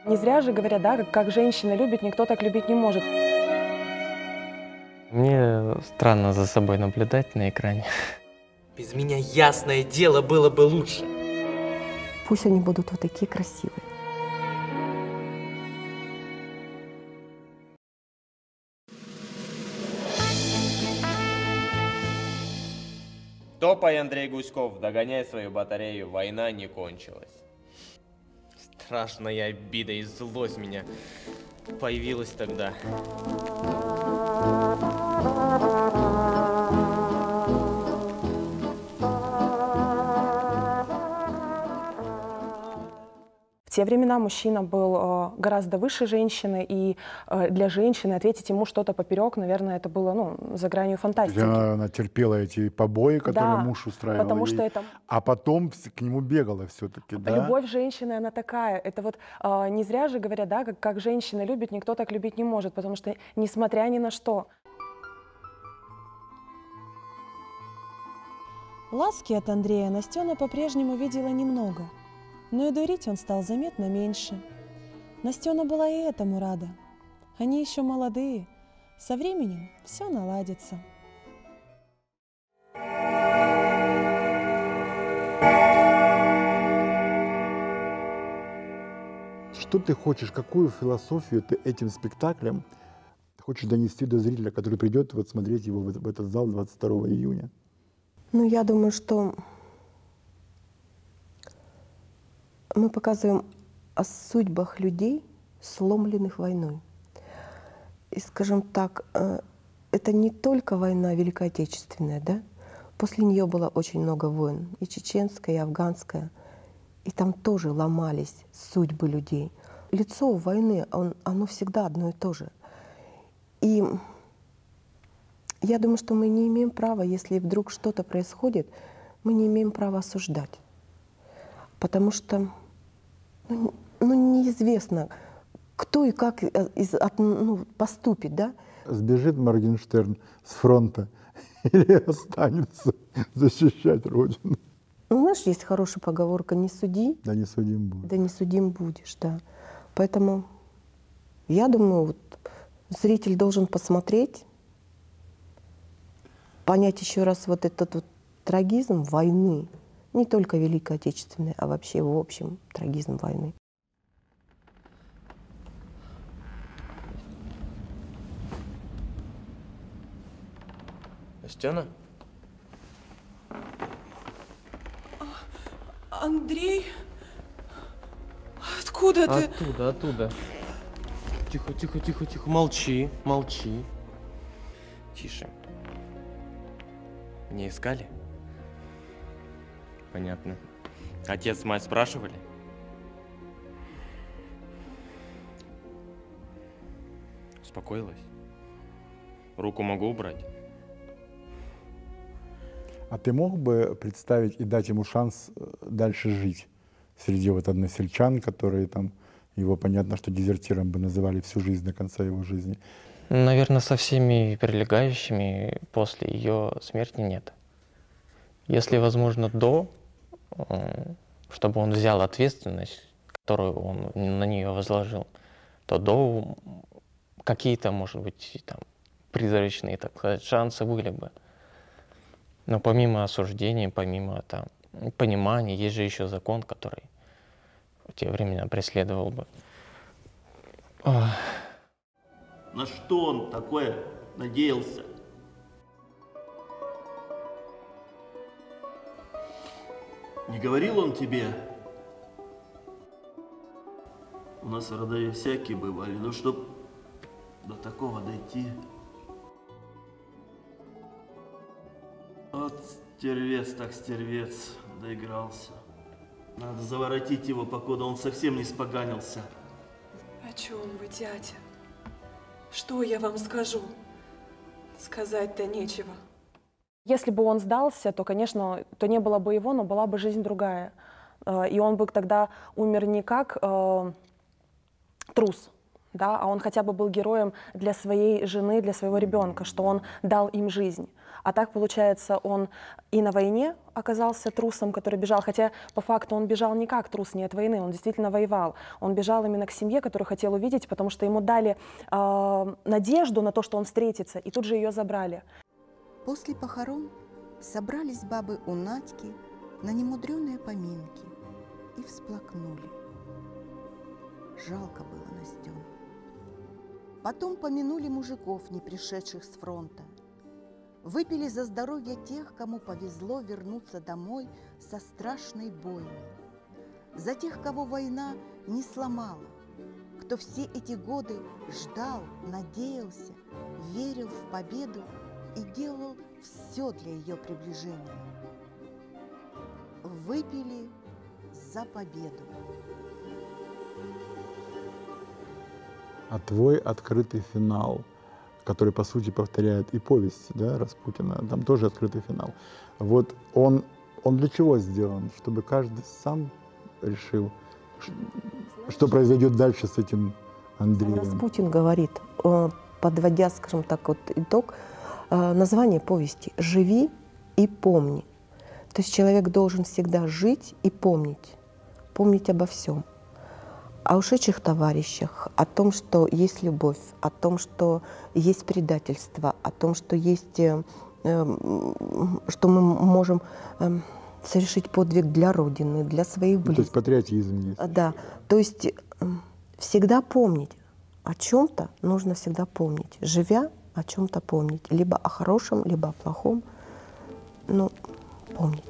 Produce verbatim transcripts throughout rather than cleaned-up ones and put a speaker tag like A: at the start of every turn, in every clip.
A: Не зря же говорят, да, как, как женщина любит, никто так любить не может.
B: Мне странно за собой наблюдать на экране.
C: Без меня, ясное дело, было бы лучше.
D: Пусть они будут вот такие красивые.
C: Топай, Андрей Гуськов, догоняй свою батарею, война не кончилась. Страшная обида и злость меня появилась тогда.
A: В те времена мужчина был э, гораздо выше женщины, и э, для женщины ответить ему что-то поперек, наверное, это было ну, за гранью фантастики.
E: Она, она терпела эти побои, которые
A: Да,
E: муж устраивал
A: потому
E: ей,
A: что это...
E: а потом к нему бегала все-таки, да?
A: Любовь женщины, она такая. Это вот э, не зря же говорят, да, как, как женщина любит, никто так любить не может, потому что несмотря ни на что.
F: Ласки от Андрея Настена по-прежнему видела немного. Но и дурить он стал заметно меньше. Настена была и этому рада. Они еще молодые. Со временем все наладится.
E: Что ты хочешь, какую философию ты этим спектаклем хочешь донести до зрителя, который придет вот смотреть его в этот зал двадцать второго июня?
D: Ну, я думаю, что мы показываем о судьбах людей, сломленных войной. И, скажем так, это не только война Великой Отечественная, да? После нее было очень много войн, и чеченская, и афганская. И там тоже ломались судьбы людей. Лицо войны, он, оно всегда одно и то же. И я думаю, что мы не имеем права, если вдруг что-то происходит, мы не имеем права осуждать. Потому что ну, ну, неизвестно, кто и как из, от, ну, поступит, да?
E: Сбежит Моргенштерн с фронта или останется защищать Родину?
D: Ну, знаешь, есть хорошая поговорка: не суди,
E: да не судим будешь.
D: Да не судим будешь, да. Поэтому я думаю, вот, зритель должен посмотреть, понять еще раз вот этот вот трагизм войны. Не только Великой Отечественной, а вообще в общем трагизм войны.
C: Настена?
F: Андрей? Откуда ты?
C: Оттуда, оттуда. Тихо, тихо, тихо, тихо. Молчи, молчи. Тише. Не искали? Понятно. Отец, мать спрашивали? Успокоилась? Руку могу убрать?
E: А ты мог бы представить и дать ему шанс дальше жить среди вот односельчан, которые там, его понятно, что дезертиром бы называли всю жизнь до конца его жизни?
B: Наверное, со всеми прилегающими после ее смерти нет. Если возможно до, чтобы он взял ответственность, которую он на нее возложил, то до какие-то, может быть, там, призрачные, так сказать, шансы были бы. Но помимо осуждения, помимо там, понимания, есть же еще закон, который в те времена преследовал бы. Ох.
G: На что он такое надеялся? Не говорил он тебе? У нас в родове всякие бывали, но чтоб до такого дойти. Вот стервец так стервец, доигрался. Надо заворотить его, покуда он совсем не споганился.
F: О чем вы, дядя? Что я вам скажу? Сказать-то нечего.
A: Если бы он сдался, то, конечно, то не было бы его, но была бы жизнь другая. И он бы тогда умер не как э, трус, да, а он хотя бы был героем для своей жены, для своего ребенка, что он дал им жизнь. А так, получается, он и на войне оказался трусом, который бежал, хотя по факту он бежал не как трус, не от войны, он действительно воевал. Он бежал именно к семье, которую хотел увидеть, потому что ему дали э, надежду на то, что он встретится, и тут же ее забрали.
H: После похорон собрались бабы у Надьки на немудреные поминки и всплакнули. Жалко было Настену. Потом помянули мужиков, не пришедших с фронта. Выпили за здоровье тех, кому повезло вернуться домой со страшной бойней. За тех, кого война не сломала, кто все эти годы ждал, надеялся, верил в победу и делал все для ее приближения. Выпили за победу.
E: А твой открытый финал, который, по сути, повторяет и повесть, да, Распутина, там тоже открытый финал. Вот он, он для чего сделан? Чтобы каждый сам решил, что произойдет дальше с этим Андреем.
D: Распутин говорит, подводя, скажем так, вот итог, название повести «Живи и помни». То есть человек должен всегда жить и помнить, помнить обо всем. О ушедших товарищах, о том, что есть любовь, о том, что есть предательство, о том, что есть, э, э, что мы можем э, совершить подвиг для Родины, для своих близких.
E: То есть патриотизм есть.
D: Да, то есть э, всегда помнить, о чем-то нужно всегда помнить, живя о чем-то помнить, либо о хорошем, либо о плохом, но помнить.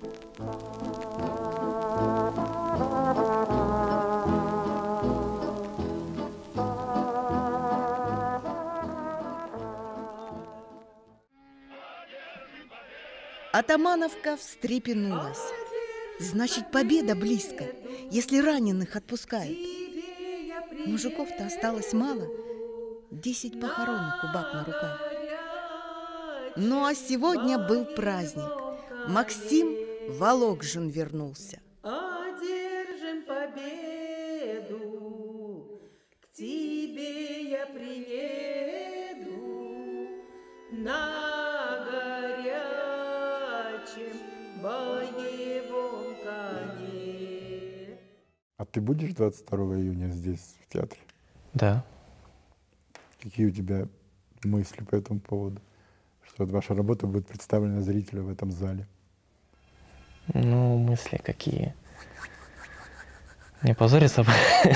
H: Атамановка встрепенулась. Значит, победа близко, если раненых отпускают. Мужиков-то осталось мало. Десять похоронок у баб на руках. Ну а сегодня был праздник. Максим Вологжин вернулся.
I: Одержим победу, к тебе я приеду на горячем боевом коне.
E: А ты будешь двадцать второго июня здесь, в театре?
B: Да.
E: Какие у тебя мысли по этому поводу? Что вот ваша работа будет представлена зрителю в этом зале?
B: Ну, мысли какие? Не позориться?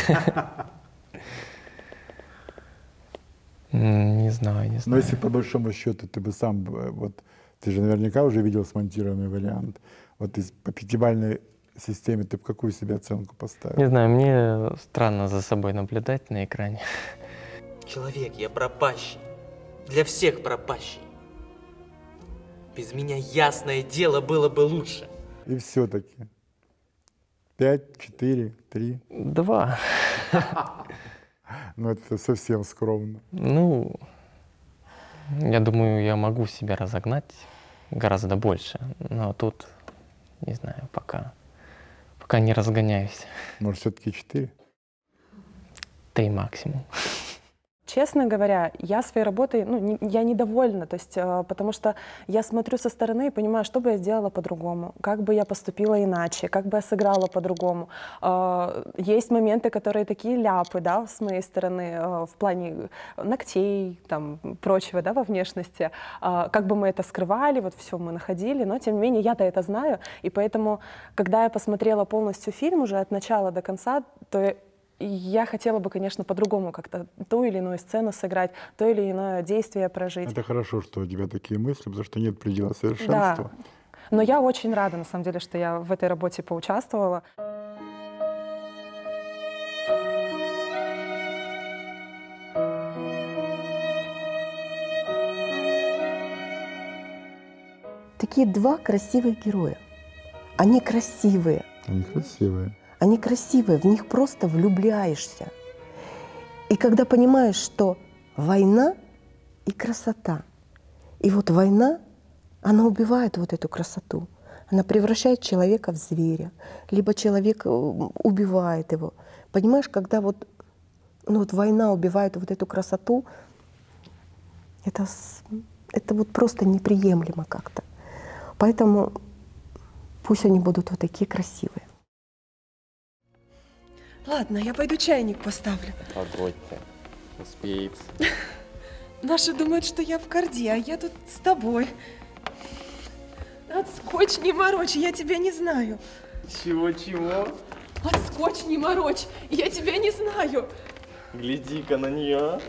B: Не знаю, не знаю.
E: Но если по большому счету ты бы сам, вот ты же наверняка уже видел смонтированный вариант, вот из, по пятибалльной системе ты бы какую себе оценку поставил?
B: Не знаю, мне странно за собой наблюдать на экране.
J: Человек, я пропащий. Для всех пропащий. Без меня, ясное дело, было бы лучше.
E: И все-таки. Пять, четыре, три?
B: Два.
E: Ну, это совсем скромно.
B: Ну, я думаю, я могу себя разогнать гораздо больше. Но тут, не знаю, пока, пока не разгоняюсь.
E: Может, все-таки четыре?
B: Три максимум.
A: Честно говоря, я своей работой, ну, не, я недовольна, то есть, э, потому что я смотрю со стороны и понимаю, что бы я сделала по-другому, как бы я поступила иначе, как бы я сыграла по-другому. Э, есть моменты, которые такие ляпы, да, с моей стороны, э, в плане ногтей, там, прочего, да, во внешности. Э, как бы мы это скрывали, вот все мы находили, но тем не менее я-то это знаю, и поэтому, когда я посмотрела полностью фильм уже от начала до конца, то я хотела бы, конечно, по-другому как-то ту или иную сцену сыграть, то или иное действие прожить.
E: Это хорошо, что у тебя такие мысли, потому что нет предела совершенства.
A: Да. Но я очень рада, на самом деле, что я в этой работе поучаствовала.
D: Такие два красивых героя. Они красивые.
E: Они красивые.
D: Они красивые, в них просто влюбляешься. И когда понимаешь, что война и красота, и вот война, она убивает вот эту красоту, она превращает человека в зверя, либо человек убивает его. Понимаешь, когда вот ну вот война убивает вот эту красоту, это, с- это вот просто неприемлемо как-то. Поэтому пусть они будут вот такие красивые.
F: Ладно, я пойду чайник поставлю.
C: Погодьте, успеется.
F: Наши думают, что я в Карде, а я тут с тобой. Отскочь, не морочь, я тебя не знаю.
C: Чего-чего?
F: Отскочь, не морочь, я тебя не знаю.
C: Гляди-ка на нее.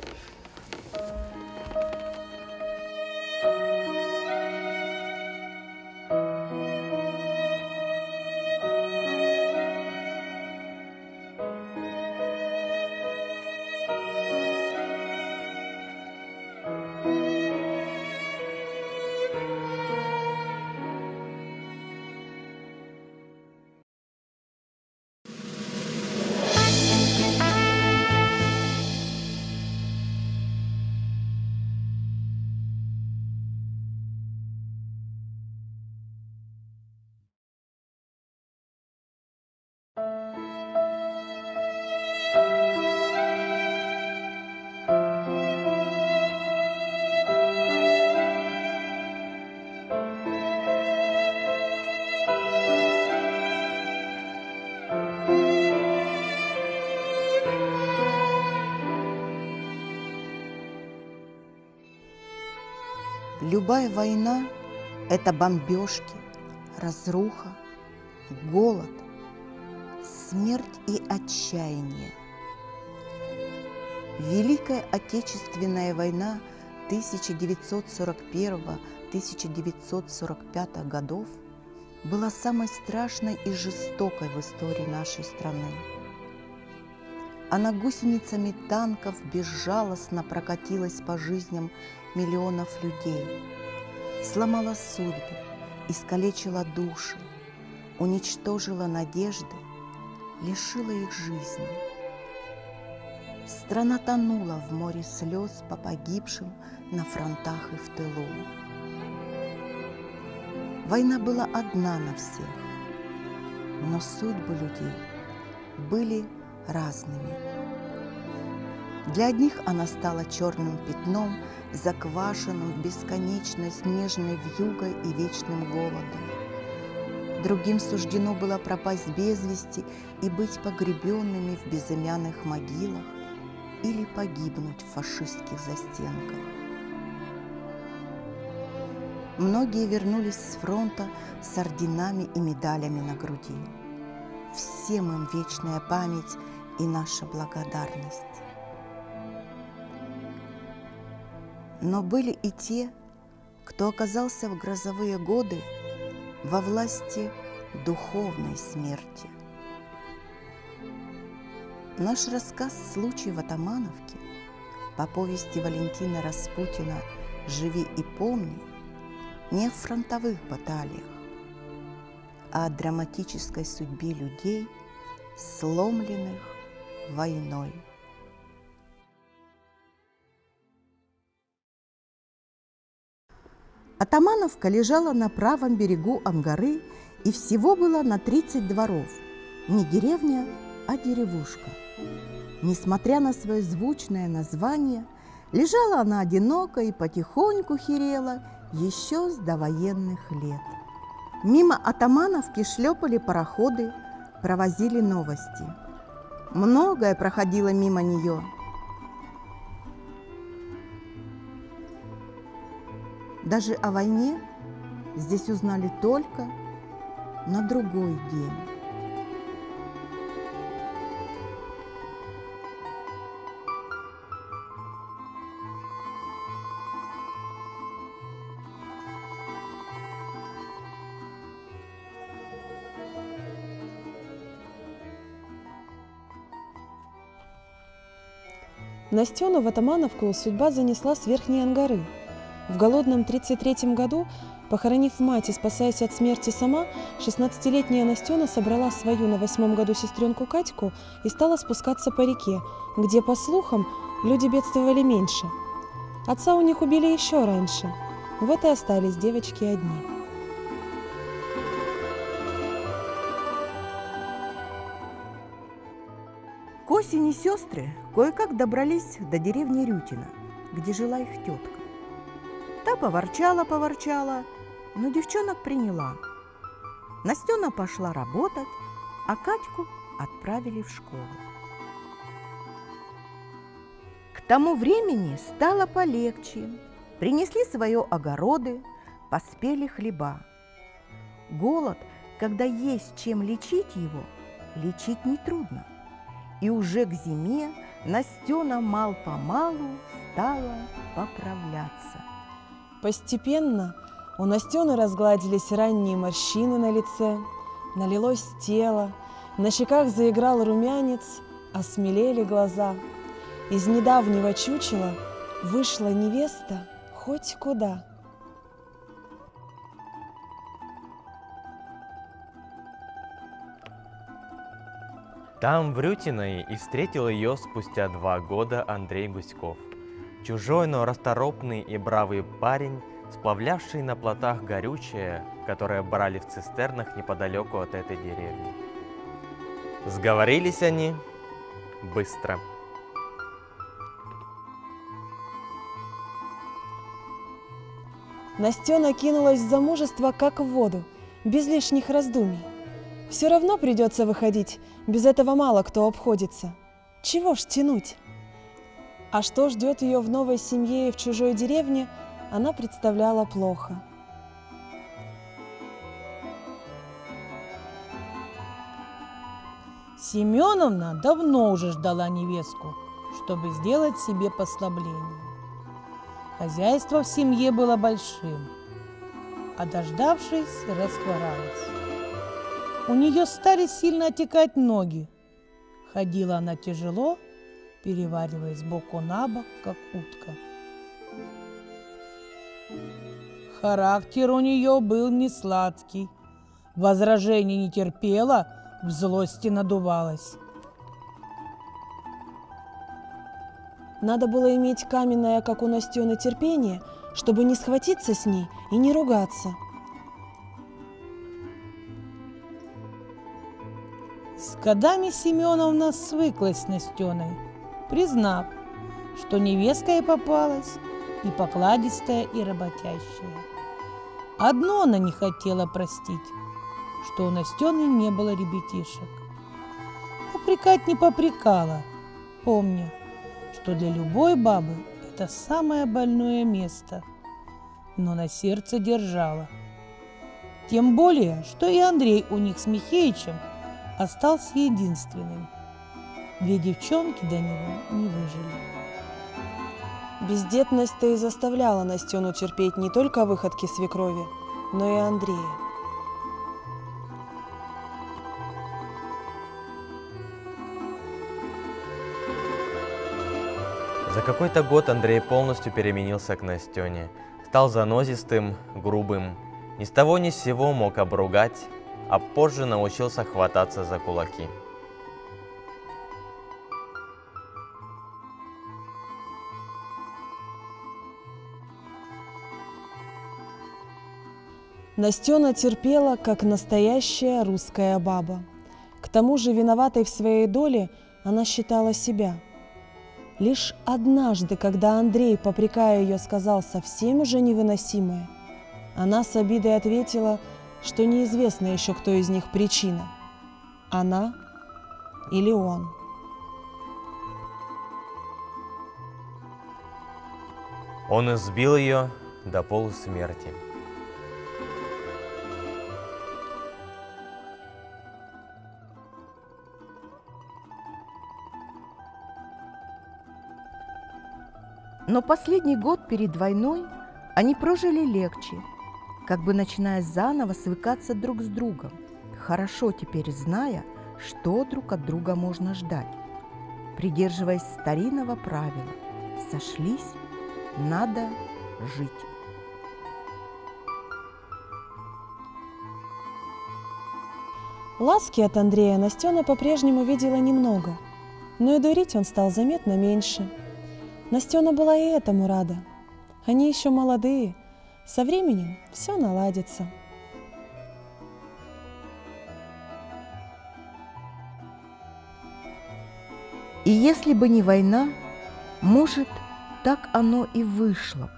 H: Любая война – это бомбежки, разруха, голод, смерть и отчаяние. Великая Отечественная война тысяча девятьсот сорок первого — тысяча девятьсот сорок пятого годов была самой страшной и жестокой в истории нашей страны. Она гусеницами танков безжалостно прокатилась по жизням миллионов людей, сломала судьбы, искалечила души, уничтожила надежды, лишила их жизни. Страна тонула в море слез по погибшим на фронтах и в тылу. Война была одна на всех, но судьбы людей были разными. Для одних она стала черным пятном, заквашенным в бесконечной снежной вьюгой и вечным голодом. Другим суждено было пропасть без вести и быть погребенными в безымянных могилах или погибнуть в фашистских застенках. Многие вернулись с фронта с орденами и медалями на груди. Всем им вечная память и наша благодарность. Но были и те, кто оказался в грозовые годы во власти духовной смерти. Наш рассказ «Случай в Атамановке» по повести Валентина Распутина «Живи и помни» не о фронтовых баталиях, а о драматической судьбе людей, сломленных войной. Атамановка лежала на правом берегу Ангары, и всего было на тридцать дворов. Не деревня, а деревушка. Несмотря на свое звучное название, лежала она одиноко и потихоньку херела еще с довоенных лет. Мимо Атамановки шлепали пароходы, провозили новости. Многое проходило мимо нее. Даже о войне здесь узнали только на другой день.
F: Настену в Атамановку судьба занесла с Верхней Ангары. В голодном тридцать третьем году, похоронив мать и спасаясь от смерти сама, шестнадцатилетняя Настена собрала свою на восьмом году сестренку Катьку и стала спускаться по реке, где, по слухам, люди бедствовали меньше. Отца у них убили еще раньше. Вот и остались девочки одни.
H: К осени сестры кое-как добрались до деревни Рютина, где жила их тетка. Та поворчала-поворчала, но девчонок приняла. Настена пошла работать, а Катьку отправили в школу. К тому времени стало полегче. Принесли свои огороды, поспели хлеба. Голод, когда есть чем лечить его, лечить нетрудно. И уже к зиме Настена мал-помалу стала поправляться.
F: Постепенно у Настены разгладились ранние морщины на лице, налилось тело, на щеках заиграл румянец, осмелели глаза. Из недавнего чучела вышла невеста хоть куда.
J: Там, в Рютиной, и встретил ее спустя два года Андрей Гуськов. Чужой, но расторопный и бравый парень, сплавлявший на плотах горючее, которое брали в цистернах неподалеку от этой деревни. Сговорились они быстро.
F: Настена кинулась в замужество как в воду, без лишних раздумий. Все равно придется выходить, без этого мало кто обходится. Чего ж тянуть? А что ждет ее в новой семье и в чужой деревне, она представляла плохо.
K: Семеновна давно уже ждала невестку, чтобы сделать себе послабление. Хозяйство в семье было большим, а дождавшись, расхворалась. У нее стали сильно отекать ноги. Ходила она тяжело, перевариваясь сбоку на бок, как утка. Характер у нее был не сладкий. Возражений не терпела, в злости надувалась.
F: Надо было иметь каменное, как у Настены, терпение, чтобы не схватиться с ней и не ругаться.
K: С годами Семеновна свыклась с Настеной, признав, что невестка ей попалась и покладистая, и работящая. Одно она не хотела простить, что у Настены не было ребятишек. Попрекать не попрекала, помня, что для любой бабы это самое больное место, но на сердце держала. Тем более, что и Андрей у них с Михеичем остался единственным. Две девчонки до него не выжили.
F: Бездетность-то и заставляла Настену терпеть не только выходки свекрови, но и Андрея.
J: За какой-то год Андрей полностью переменился к Настене. Стал занозистым, грубым, ни с того ни с сего мог обругать, а позже научился хвататься за кулаки.
F: Настена терпела, как настоящая русская баба. К тому же виноватой в своей доле она считала себя. Лишь однажды, когда Андрей, попрекая ее, сказал совсем уже невыносимое, она с обидой ответила, что неизвестно еще, кто из них причина – она или он.
J: Он избил ее до полусмерти.
H: Но последний год перед войной они прожили легче, как бы начиная заново свыкаться друг с другом, хорошо теперь зная, что друг от друга можно ждать. Придерживаясь старинного правила, сошлись, надо жить.
F: Ласки от Андрея Настена по-прежнему видела немного, но и дурить он стал заметно меньше. Настена была и этому рада. Они еще молодые, со временем все наладится.
H: И если бы не война, может, так оно и вышло.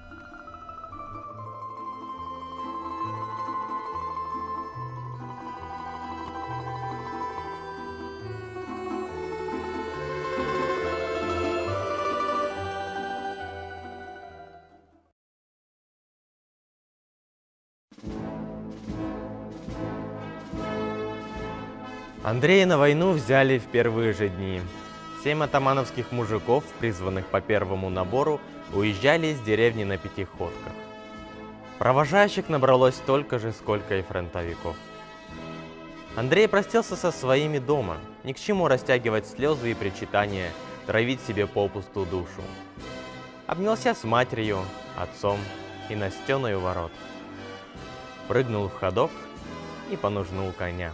J: Андрея на войну взяли в первые же дни. Семь атамановских мужиков, призванных по первому набору, уезжали из деревни на пятиходках. Провожающих набралось столько же, сколько и фронтовиков. Андрей простился со своими дома, ни к чему растягивать слезы и причитания, травить себе попусту душу. Обнялся с матерью, отцом и Настеной у ворот. Прыгнул в ходок и понужнул коня.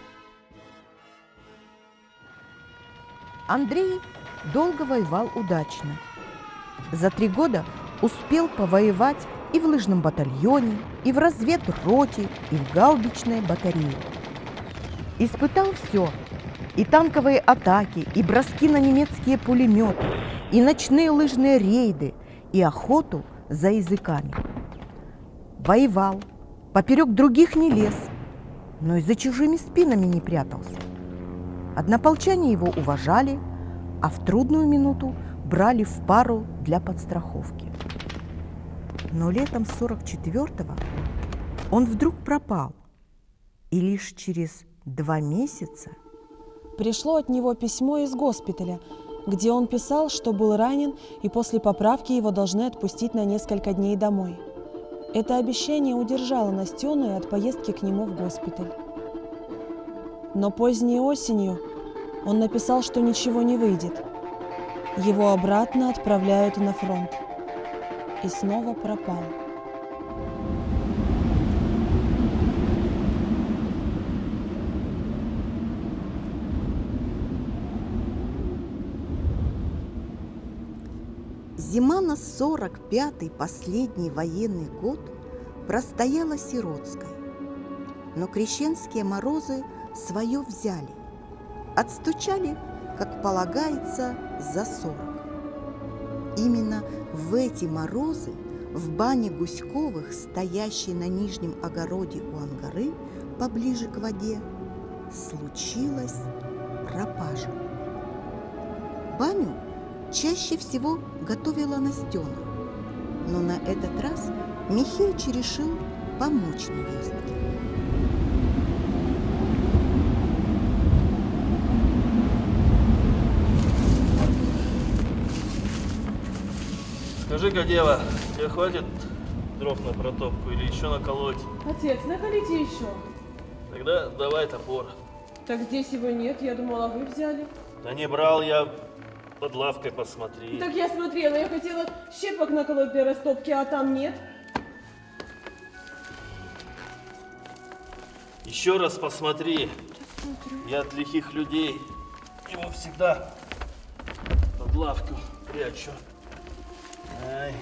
H: Андрей долго воевал удачно. За три года успел повоевать и в лыжном батальоне, и в разведроте, и в гаубичной батарее. Испытал все – и танковые атаки, и броски на немецкие пулеметы, и ночные лыжные рейды, и охоту за языками. Воевал, поперек других не лез, но и за чужими спинами не прятался. Однополчане его уважали, а в трудную минуту брали в пару для подстраховки. Но летом сорок четвёртого он вдруг пропал, и лишь через два месяца
F: пришло от него письмо из госпиталя, где он писал, что был ранен, и после поправки его должны отпустить на несколько дней домой. Это обещание удержало Настену от поездки к нему в госпиталь. Но поздней осенью он написал, что ничего не выйдет. Его обратно отправляют на фронт. И снова пропал.
H: Зима на сорок пятый, последний военный год, простояла сиротской. Но крещенские морозы свое взяли. Отстучали, как полагается, за сорок. Именно в эти морозы в бане Гуськовых, стоящей на нижнем огороде у Ангары, поближе к воде, случилась пропажа. Баню чаще всего готовила Настена, но на этот раз Михеич решил помочь невестке.
G: Скажи-ка, дева, тебе хватит дров на протопку или еще наколоть?
L: Отец, наколите еще.
G: Тогда давай топор.
L: Так здесь его нет, я думала, вы взяли.
G: Да не брал я, под лавкой посмотри.
L: Так я смотрела, я хотела щепок наколоть для растопки, а там нет.
G: Еще раз посмотри. Я от лихих людей его всегда под лавку прячу. Ай.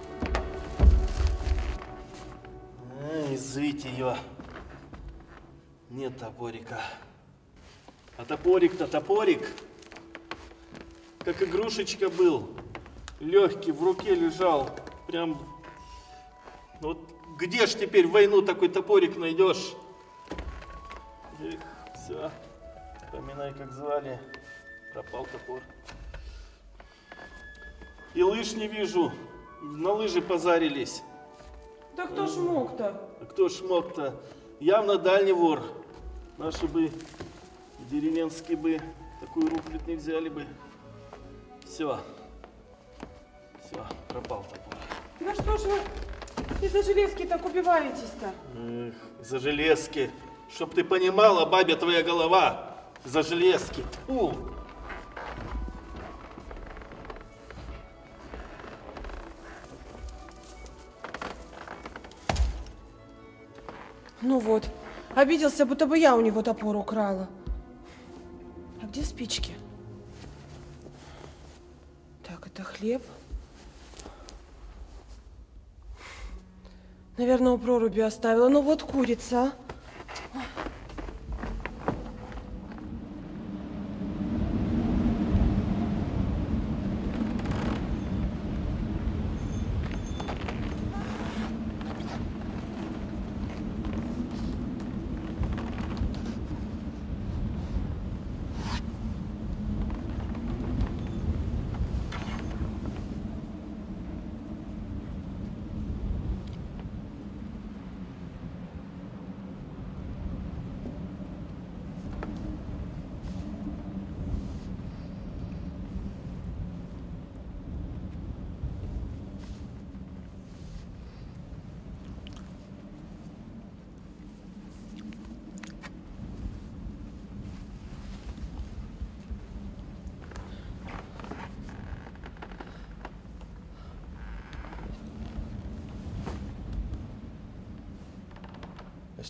G: Ай, извить ее. Нет топорика. А топорик-то топорик. Как игрушечка был. Легкий, в руке лежал. Прям... Вот где ж теперь в войну такой топорик найдешь? Эх, все. Поминай, как звали. Пропал топор. И лыж не вижу. На лыжи позарились.
L: Да кто ж мог-то?
G: А кто ж мог-то? Явно дальний вор. Наши бы, деревенские бы, такую рухлядь не взяли бы. Все. Все, пропал топор.
L: Да что ж вы из-за железки так убиваетесь-то?
G: Эх, за железки. Чтоб ты понимала, бабе твоя голова. За железки. Фу.
L: Ну вот, обиделся, будто бы я у него топор украла. А где спички? Так, это хлеб. Наверное, у проруби оставила. Ну вот курица.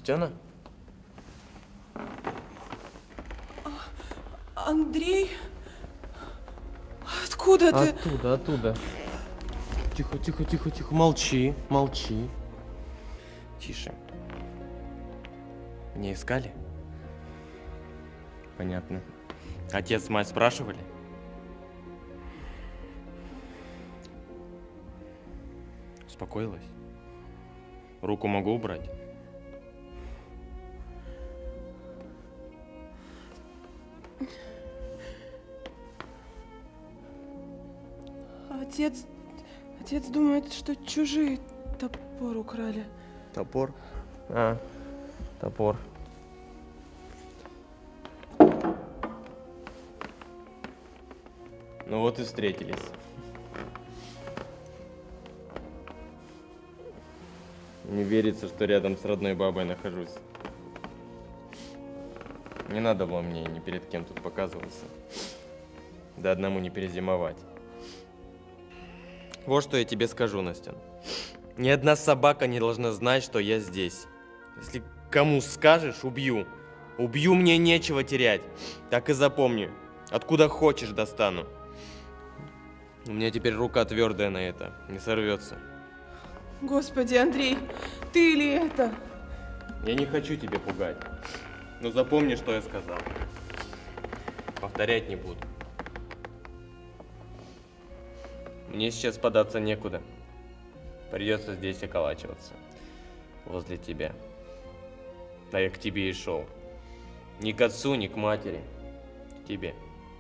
C: Настена?
L: Андрей? Откуда ты?
C: Оттуда, оттуда. Тихо, тихо, тихо, тихо. Молчи, молчи. Тише. Меня искали? Понятно. Отец, мать спрашивали? Успокоилась? Руку могу убрать?
L: Отец... Отец думает, что чужие топор украли.
C: Топор? А, топор. Ну вот и встретились. Не верится, что рядом с родной бабой нахожусь. Не надо было мне ни перед кем тут показываться. Да одному не перезимовать. Вот что я тебе скажу, Настя. Ни одна собака не должна знать, что я здесь. Если кому скажешь, убью. Убью, мне нечего терять. Так и запомни. Откуда хочешь, достану. У меня теперь рука твердая на это. Не сорвется.
L: Господи, Андрей, ты ли это?
C: Я не хочу тебя пугать. Но запомни, что я сказал. Повторять не буду. Мне сейчас податься некуда. Придется здесь околачиваться. Возле тебя. А я к тебе и шел. Ни к отцу, ни к матери. К тебе.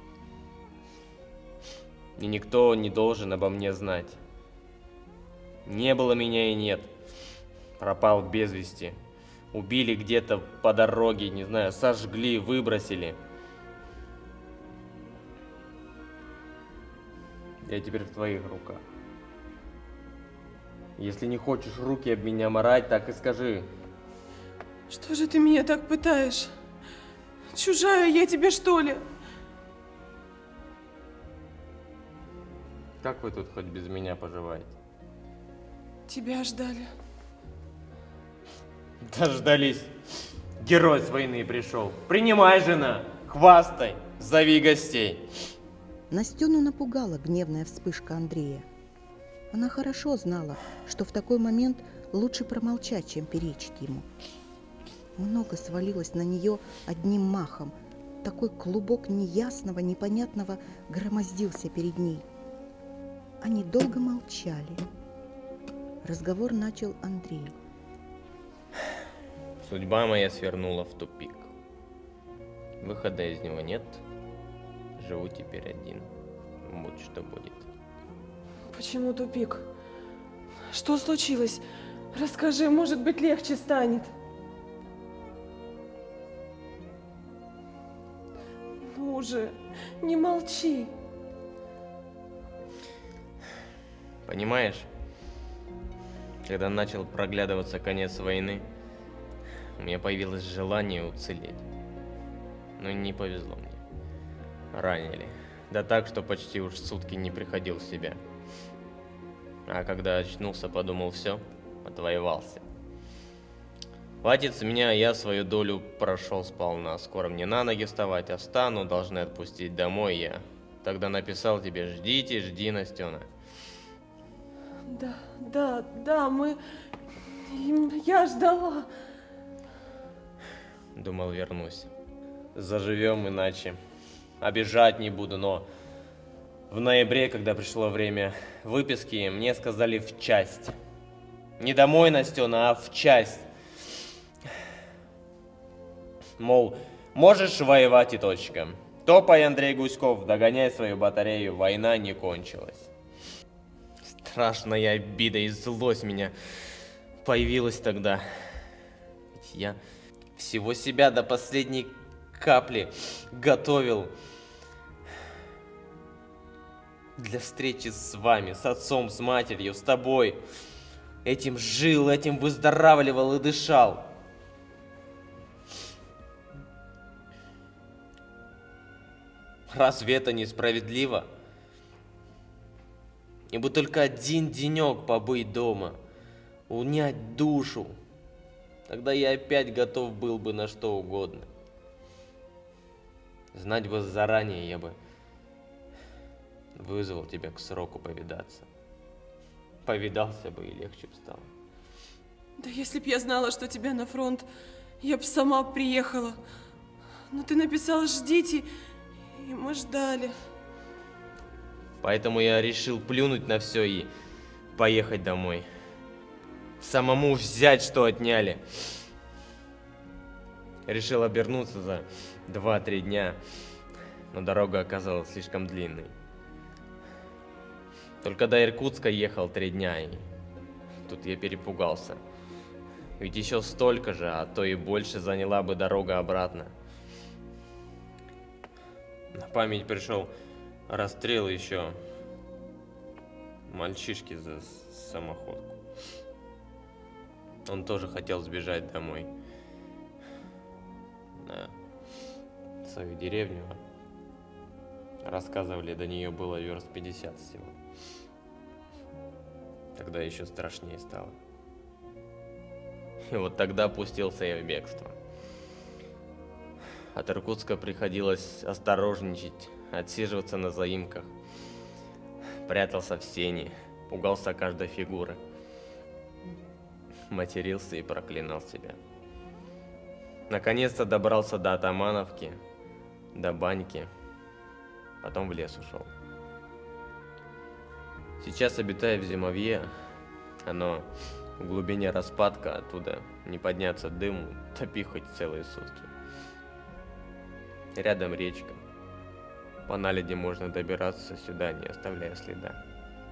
C: И никто не должен обо мне знать. Не было меня и нет. Пропал без вести. Убили где-то по дороге, не знаю, сожгли, выбросили. Я теперь в твоих руках. Если не хочешь руки об меня марать, так и скажи.
L: Что же ты меня так пытаешь? Чужая я тебе, что ли?
C: Как вы тут хоть без меня поживаете?
L: Тебя ждали.
C: Дождались. Герой с войны пришел. Принимай, жена, хвастай, зови гостей.
H: Настену напугала гневная вспышка Андрея. Она хорошо знала, что в такой момент лучше промолчать, чем перечить ему. Много свалилось на нее одним махом. Такой клубок неясного, непонятного громоздился перед ней. Они долго молчали. Разговор начал Андрей.
C: Судьба моя свернула в тупик. Выхода из него нет. Живу теперь один. Будь что будет.
L: Почему тупик? Что случилось? Расскажи, может быть, легче станет. Ну же, не молчи.
C: Понимаешь, когда начал проглядываться конец войны, у меня появилось желание уцелеть. Но не повезло мне. Ранили. Да так, что почти уж сутки не приходил в себя. А когда очнулся, подумал, все, отвоевался. Хватит с меня, я свою долю прошел сполна. Скоро мне на ноги вставать, а встану, должны отпустить домой я. Тогда написал тебе: ждите, жди, Настена.
L: Да, да, да, мы... Я ждала.
C: Думал, вернусь. Заживем иначе. Обижать не буду, но в ноябре, когда пришло время выписки, мне сказали в часть. Не домой, Настена, а в часть. Мол, можешь воевать и точка. Топай, Андрей Гуськов, догоняй свою батарею, война не кончилась. Страшная обида и злость меня появилась тогда. Ведь я всего себя до последней капли готовил для встречи с вами, с отцом, с матерью, с тобой. Этим жил, этим выздоравливал и дышал. Разве это несправедливо? Мне бы только один денек побыть дома, унять душу. Тогда я опять готов был бы на что угодно. Знать бы заранее, я бы вызвал тебя к сроку повидаться. Повидался бы и легче бы стало.
L: Да если б я знала, что тебя на фронт, я б сама приехала. Но ты написал «ждите», и мы ждали.
C: Поэтому я решил плюнуть на все и поехать домой. Самому взять, что отняли. Решил обернуться за два-три дня, но дорога оказалась слишком длинной. Только до Иркутска ехал три дня, и тут я перепугался. Ведь еще столько же, а то и больше заняла бы дорога обратно. На память пришел расстрел еще мальчишки за самоходку. Он тоже хотел сбежать домой, на свою деревню. Рассказывали, до нее было верст пятьдесят всего. Тогда еще страшнее стало. И вот тогда пустился я в бегство. От Иркутска приходилось осторожничать, отсиживаться на заимках. Прятался в сене, пугался каждой фигуры. Матерился и проклинал себя. Наконец-то добрался до Атамановки, до баньки, потом в лес ушел. Сейчас обитаю в Зимовье, оно в глубине распадка, оттуда не подняться дыму, топи хоть целые сутки. Рядом речка, по наледи можно добираться сюда, не оставляя следа.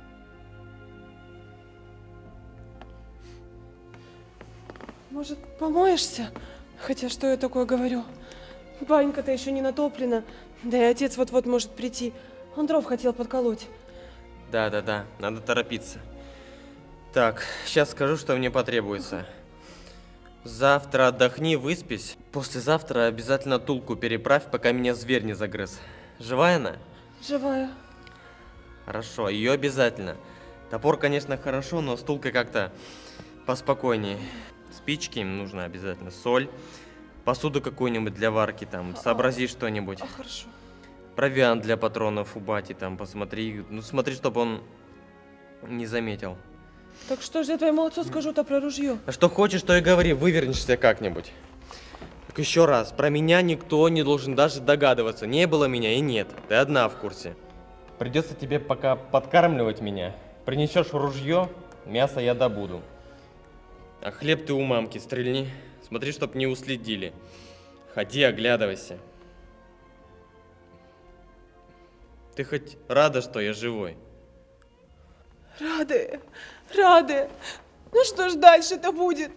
L: Может, помоешься? Хотя что я такое говорю? Банька-то еще не натоплена, да и отец вот-вот может прийти. Он дров хотел подколоть.
C: Да-да-да, надо торопиться. Так, сейчас скажу, что мне потребуется. Завтра отдохни, выспись. Послезавтра обязательно Тулку переправь, пока меня зверь не загрыз. Живая она?
L: Живая.
C: Хорошо, ее обязательно. Топор, конечно, хорошо, но с Тулкой как-то поспокойнее. Спички им нужно обязательно, соль, посуду какую-нибудь для варки, там, сообрази что-нибудь.
L: А, хорошо.
C: Провиант для патронов у бати, там, посмотри. Ну, смотри, чтобы он не заметил.
L: Так что же я твоему отцу скажу-то про ружье?
C: А что хочешь, то и говори, вывернешься как-нибудь. Так еще раз, про меня никто не должен даже догадываться. Не было меня и нет, ты одна в курсе. Придется тебе пока подкармливать меня. Принесешь ружье, мясо я добуду. А хлеб ты у мамки стрельни. Смотри, чтоб не уследили. Ходи, оглядывайся. Ты хоть рада, что я живой?
L: Рады, рады. Ну что ж дальше-то будет?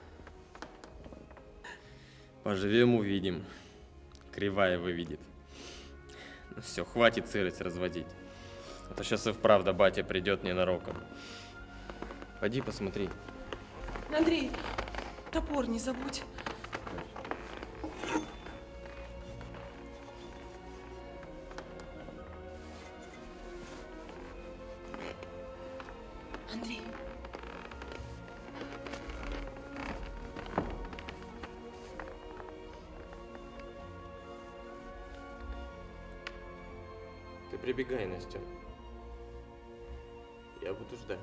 C: Поживем, увидим. Кривая выведет. Ну все, хватит сырость разводить. А то сейчас и вправду батя придет ненароком. Пойди посмотри.
L: Андрей, топор не забудь. Андрей.
C: Ты прибегай, Настя. Я буду ждать.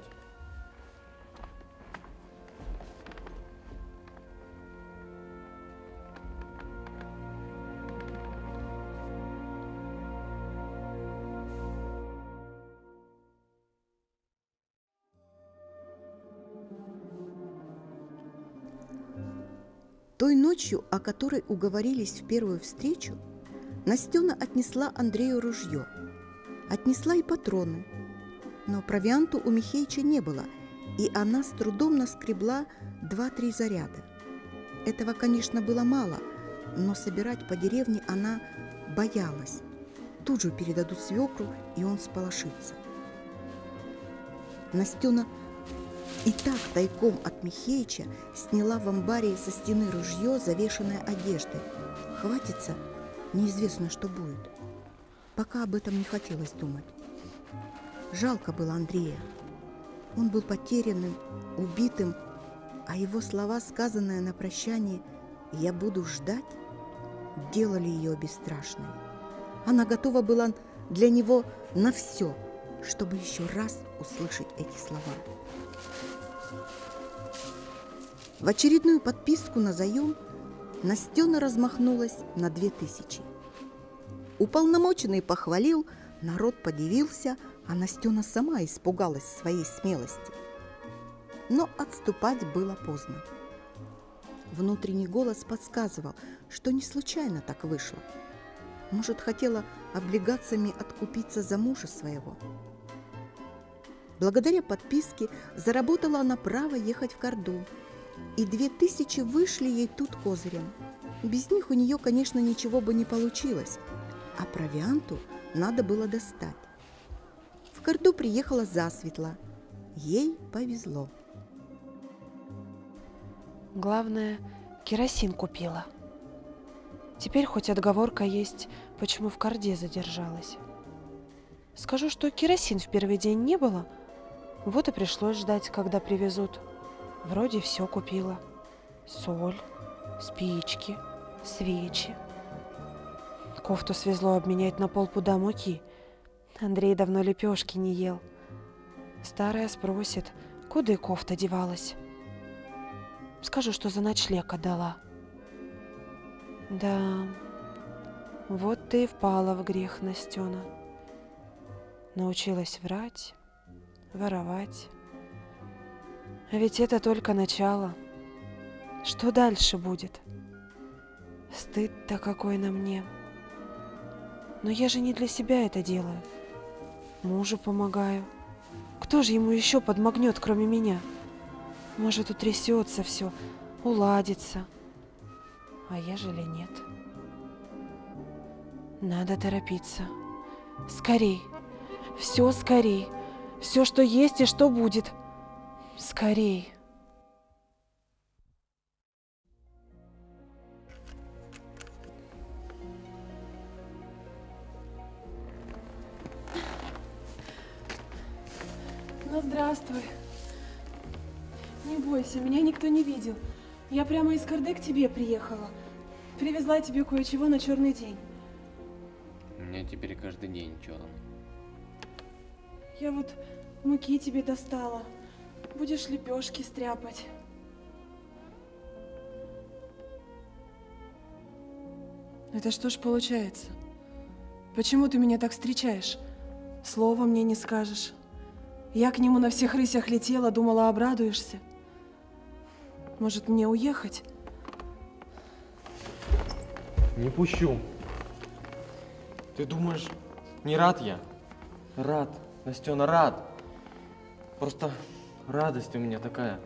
H: Той ночью, о которой уговорились в первую встречу, Настена отнесла Андрею ружье. Отнесла и патроны. Но провианту у Михеича не было, и она с трудом наскребла два-три заряда. Этого, конечно, было мало, но собирать по деревне она боялась. Тут же передадут свекру, и он сполошится. Настена и так тайком от Михеича сняла в амбаре со стены ружье, завешенное одеждой. Хватится, неизвестно, что будет. Пока об этом не хотелось думать. Жалко было Андрея. Он был потерянным, убитым, А его слова, сказанные на прощание «я буду ждать», делали ее бесстрашной. Она готова была для него на все, чтобы еще раз услышать эти слова. В очередную подписку на заем Настена размахнулась на две тысячи. Уполномоченный похвалил, народ подивился, а Настена сама испугалась своей смелости. Но отступать было поздно. Внутренний голос подсказывал, что не случайно так вышло. Может, хотела облигациями откупиться за мужа своего. Благодаря подписке заработала она право ехать в Корду. И две тысячи вышли ей тут козырем. Без них у нее, конечно, ничего бы не получилось, а провианту надо было достать. В Корду приехала засветло. Ей повезло.
F: Главное, керосин купила. Теперь хоть отговорка есть, почему в Корде задержалась. Скажу, что керосин в первый день не было, вот и пришлось ждать, когда привезут. Вроде все купила. Соль, спички, свечи. Кофту свезло обменять на полпуда муки. Андрей давно лепешки не ел. Старая спросит, куда кофта девалась. Скажу, что за ночлег отдала. Да, вот ты и впала в грех, Настена. Научилась врать, воровать. А ведь это только начало. Что дальше будет? Стыд-то какой на мне. Но я же не для себя это делаю. Мужу помогаю. Кто же ему еще подмогнет, кроме меня? Может, утрясется все, уладится. А ежели нет? Надо торопиться. Скорей. Все скорей. Все, что есть и что будет. Скорей.
L: Ну, здравствуй. Не бойся, меня никто не видел. Я прямо из Корды к тебе приехала. Привезла тебе кое-чего на черный день.
C: У меня теперь каждый день черный.
L: Я вот муки тебе достала. Будешь лепешки стряпать. Это что ж получается? Почему ты меня так встречаешь? Слова мне не скажешь. Я к нему на всех рысях летела, думала, обрадуешься. Может, мне уехать?
J: Не пущу. Ты думаешь, не рад я? Рад, Настена, рад. Просто радость у меня такая.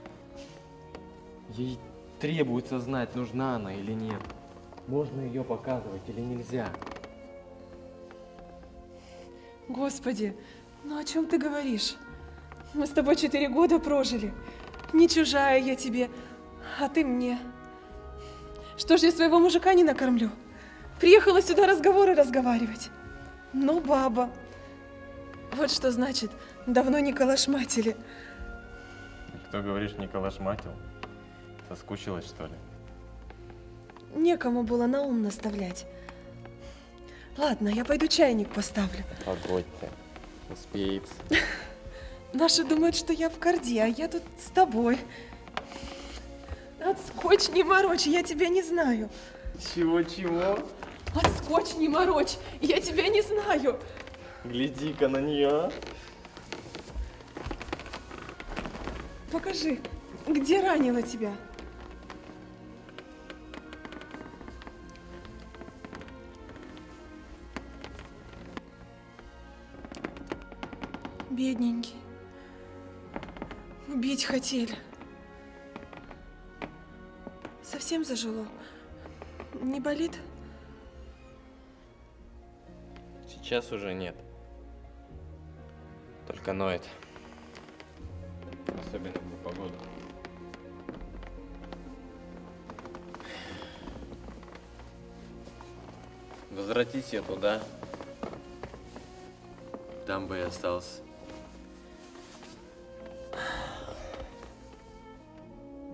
J: Ей требуется знать, нужна она или нет. Можно ее показывать или нельзя.
L: Господи, ну о чем ты говоришь? Мы с тобой четыре года прожили. Не чужая я тебе, а ты мне. Что ж, я своего мужика не накормлю? Приехала сюда разговоры разговаривать. Ну, баба. Вот что значит, давно не калашматили.
C: Что, говоришь, не калашматил? Соскучилась, что ли?
L: Некому было на ум наставлять. Ладно, я пойду чайник поставлю.
C: Погодь ты, успеется.
L: Наши думают, что я в Корде, а я тут с тобой. Отскочь, не морочь, я тебя не знаю.
C: Чего-чего?
L: Отскочь, не морочь, я тебя не знаю.
C: Гляди-ка на нее.
L: Покажи, где ранила тебя? Бедненький. Убить хотели. Совсем зажило? Не болит?
C: Сейчас уже нет. Только ноет. Особенно в погоду. Возвратись я туда. Там бы и остался.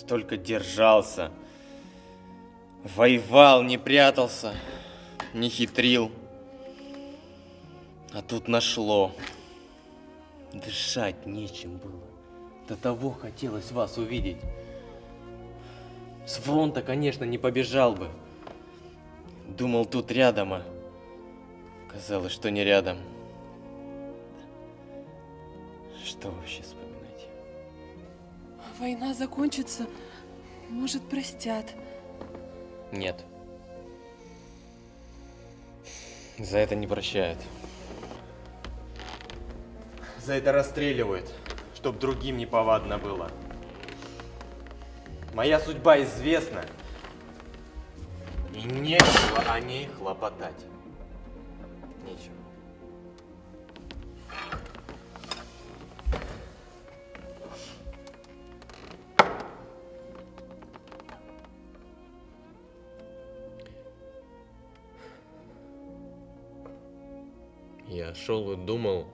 C: Столько держался. Воевал, не прятался, не хитрил. А тут нашло. Дышать нечем было. До того хотелось вас увидеть. С фронта, конечно, не побежал бы. Думал, тут рядом, а казалось, что не рядом. Что вообще вспоминать?
L: Война закончится, может, простят.
C: Нет. За это не прощают. За это расстреливают, чтоб другим не повадно было. Моя судьба известна. И нечего о ней хлопотать. Нечего. Я шел и думал,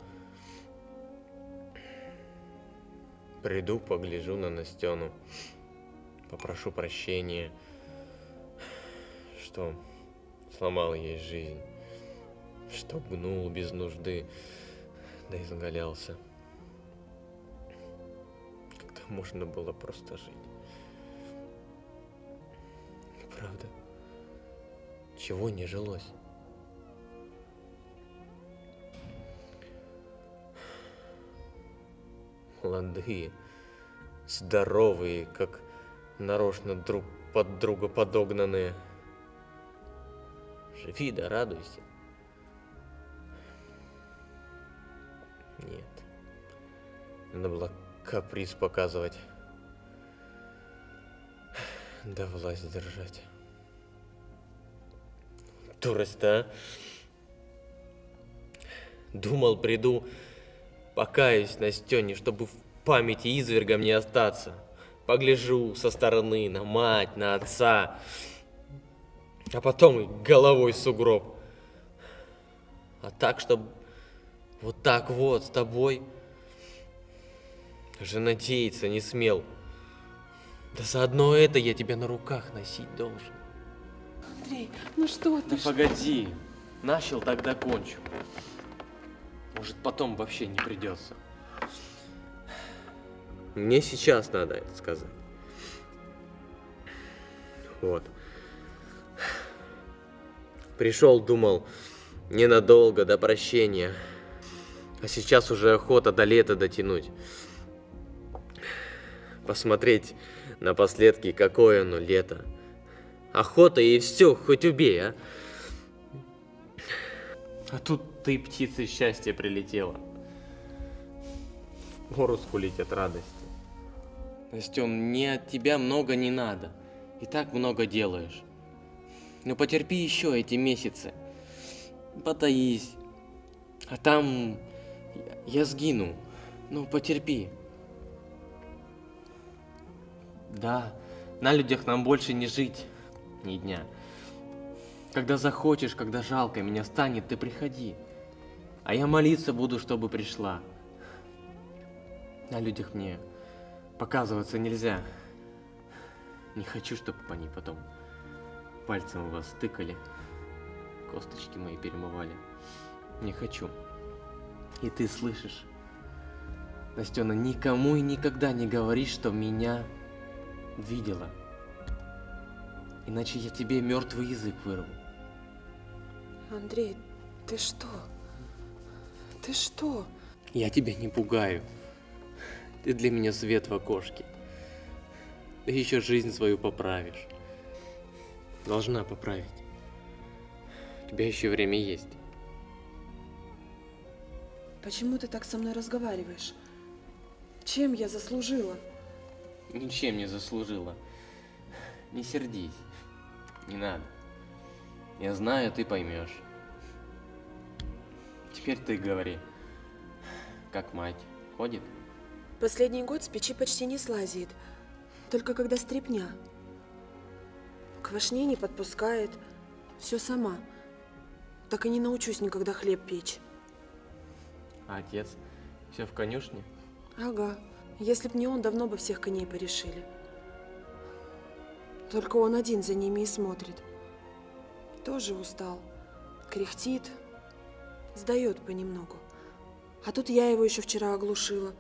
C: приду, погляжу на Настену, попрошу прощения, что сломал ей жизнь, что гнул без нужды, да изгалялся. Когда можно было просто жить. Правда, чего не жилось? Молодые, здоровые, как нарочно друг под друга подогнанные. Живи да радуйся. Нет, надо было каприз показывать, да власть держать. Дурость-то, а? Думал, приду, покаюсь Настене, чтобы в памяти извергом не остаться. Погляжу со стороны на мать, на отца, а потом и головой в сугроб. А так, чтобы вот так вот с тобой даже надеяться не смел. Да заодно это я тебя на руках носить должен.
L: Андрей, ну что ты?
C: Да погоди, начал, тогда кончу. Может, потом вообще не придется. Мне сейчас надо это сказать. Вот. Пришел, думал, ненадолго, до прощения. А сейчас уже охота до лета дотянуть. Посмотреть напоследки, какое оно лето. Охота и все, хоть убей, а. А тут ты, птица счастья, прилетела. В гору скулить от радости. Настен, мне от тебя много не надо. И так много делаешь. Но потерпи еще эти месяцы. Потаись. А там я сгину. Ну, потерпи. Да, на людях нам больше не жить ни дня. Когда захочешь, когда жалко меня станет, ты приходи. А я молиться буду, чтобы пришла. На людях мне показываться нельзя. Не хочу, чтобы они потом пальцем в вас тыкали, косточки мои перемывали. Не хочу. И ты слышишь? Настена, никому и никогда не говори, что меня видела. Иначе я тебе мертвый язык вырву.
L: Андрей, ты что? Ты что?
C: Я тебя не пугаю. Ты для меня свет в окошке. Ты еще жизнь свою поправишь. Должна поправить. У тебя еще время есть.
L: Почему ты так со мной разговариваешь? Чем я заслужила?
C: Ничем не заслужила. Не сердись. Не надо. Я знаю, ты поймешь. Теперь ты говори. Как мать ходит?
L: Последний год с печи почти не слазит. Только когда стряпня. Квашни не подпускает. Все сама. Так и не научусь никогда хлеб печь.
C: А отец? Все в конюшне?
L: Ага. Если б не он, давно бы всех коней порешили. Только он один за ними и смотрит. Тоже устал. Кряхтит. Сдает понемногу. А тут я его еще вчера оглушила.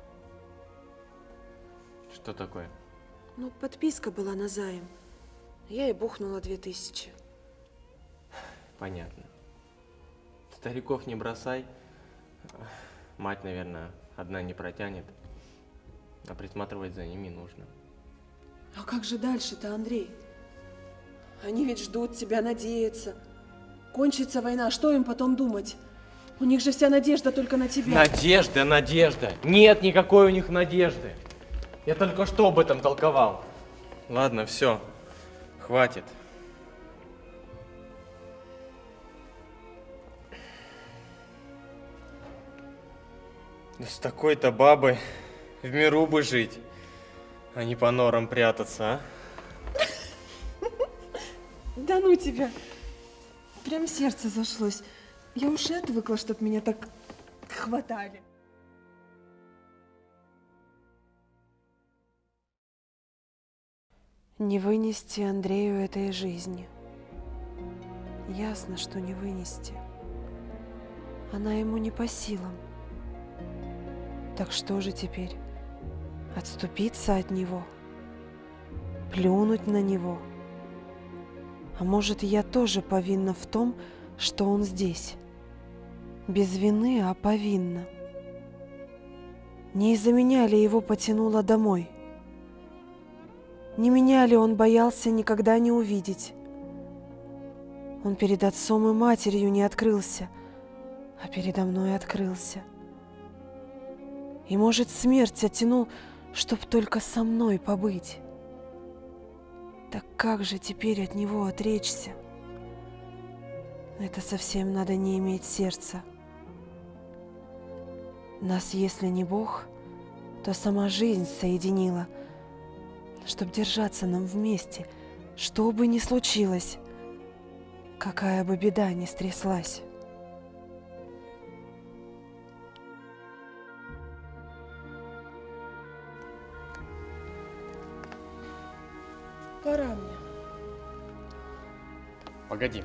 C: Что такое?
L: Ну, подписка была на займ. Я и бухнула две тысячи.
C: Понятно. Стариков не бросай. Мать, наверное, одна не протянет. А присматривать за ними нужно.
L: А как же дальше-то, Андрей? Они ведь ждут тебя, надеются. Кончится война, что им потом думать? У них же вся надежда только на тебя.
C: Надежда, надежда. Нет никакой у них надежды. Я только что об этом толковал. Ладно, все. Хватит. С такой-то бабой в миру бы жить, а не по норам прятаться, а?
L: Да ну тебя. Прям сердце зашлось. Я уж и отвыкла, чтоб меня так хватали. Не вынести Андрею этой жизни. Ясно, что не вынести. Она ему не по силам. Так что же теперь? Отступиться от него? Плюнуть на него? А может, я тоже повинна в том, что он здесь? Без вины, а повинна. Не из-за меня ли его потянуло домой? Не меня ли он боялся никогда не увидеть? Он перед отцом и матерью не открылся, а передо мной открылся. И, может, смерть оттянул, чтоб только со мной побыть. Так как же теперь от него отречься? Это совсем надо не иметь сердца. Нас, если не Бог, то сама жизнь соединила, чтоб держаться нам вместе, что бы ни случилось, какая бы беда ни стряслась. Пора мне.
C: Погоди.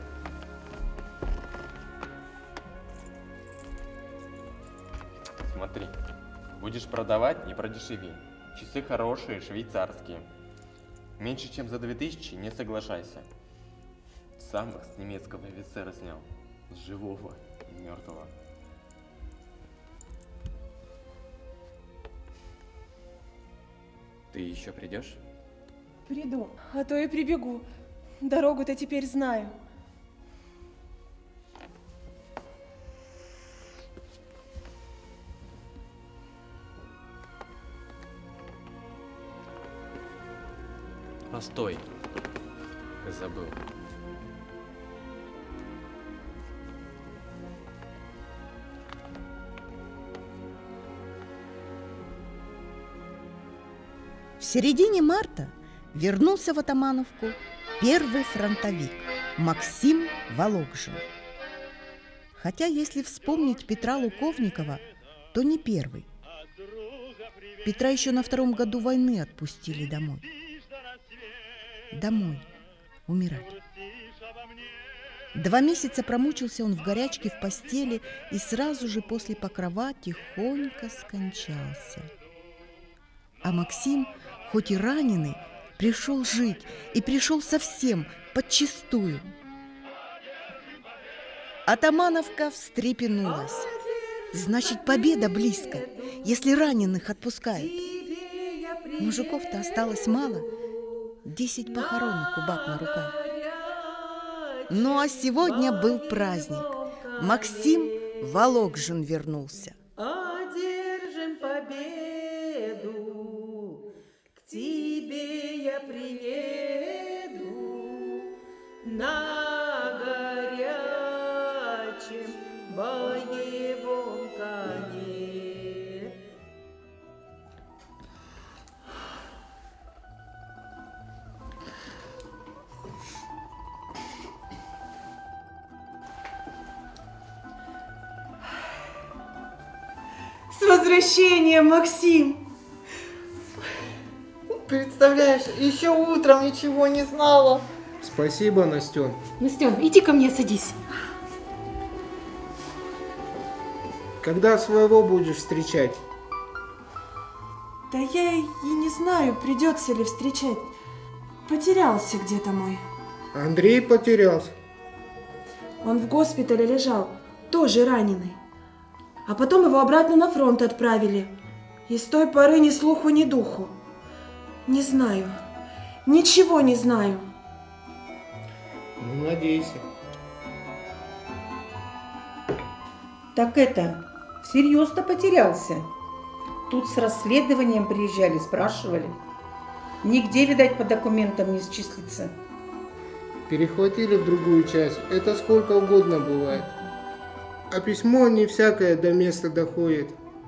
C: Смотри, будешь продавать, не продешеви. Часы хорошие, швейцарские. Меньше, чем за две тысячи, не соглашайся. Сам их с немецкого офицера снял. С живого и мертвого. Ты еще придешь?
L: Приду, а то и прибегу. Дорогу-то теперь знаю.
C: Постой. Я забыл.
H: В середине марта вернулся в Атамановку первый фронтовик Максим Вологжин. Хотя, если вспомнить Петра Луковникова, то не первый. Петра еще на втором году войны отпустили домой. Домой умирать. Два месяца промучился он в горячке в постели и сразу же после покрова тихонько скончался. А Максим, хоть и раненый, пришел жить и пришел совсем подчистую. Атамановка встрепенулась. Значит, победа близко, если раненых отпускают. Мужиков-то осталось мало. Десять похоронок у баб на руках. Ну а сегодня был праздник. Максим Вологжин вернулся.
I: Одержим победу, к тебе я приеду на горячем боевом коне.
L: С возвращением, Максим!
M: Представляешь, еще утром ничего не знала.
N: Спасибо, Настен.
O: Настен, иди ко мне, садись.
N: Когда своего будешь встречать?
L: Да я и не знаю, придется ли встречать. Потерялся где-то мой.
N: Андрей потерялся.
L: Он в госпитале лежал, тоже раненый. А потом его обратно на фронт отправили. И с той поры ни слуху, ни духу. Не знаю. Ничего не знаю.
N: Ну, надейся.
K: Так это, всерьез-то потерялся. Тут с расследованием приезжали, спрашивали. Нигде, видать, по документам не счислится.
N: Перехватили в другую часть. Это сколько угодно бывает. А письмо не всякое до места доходит.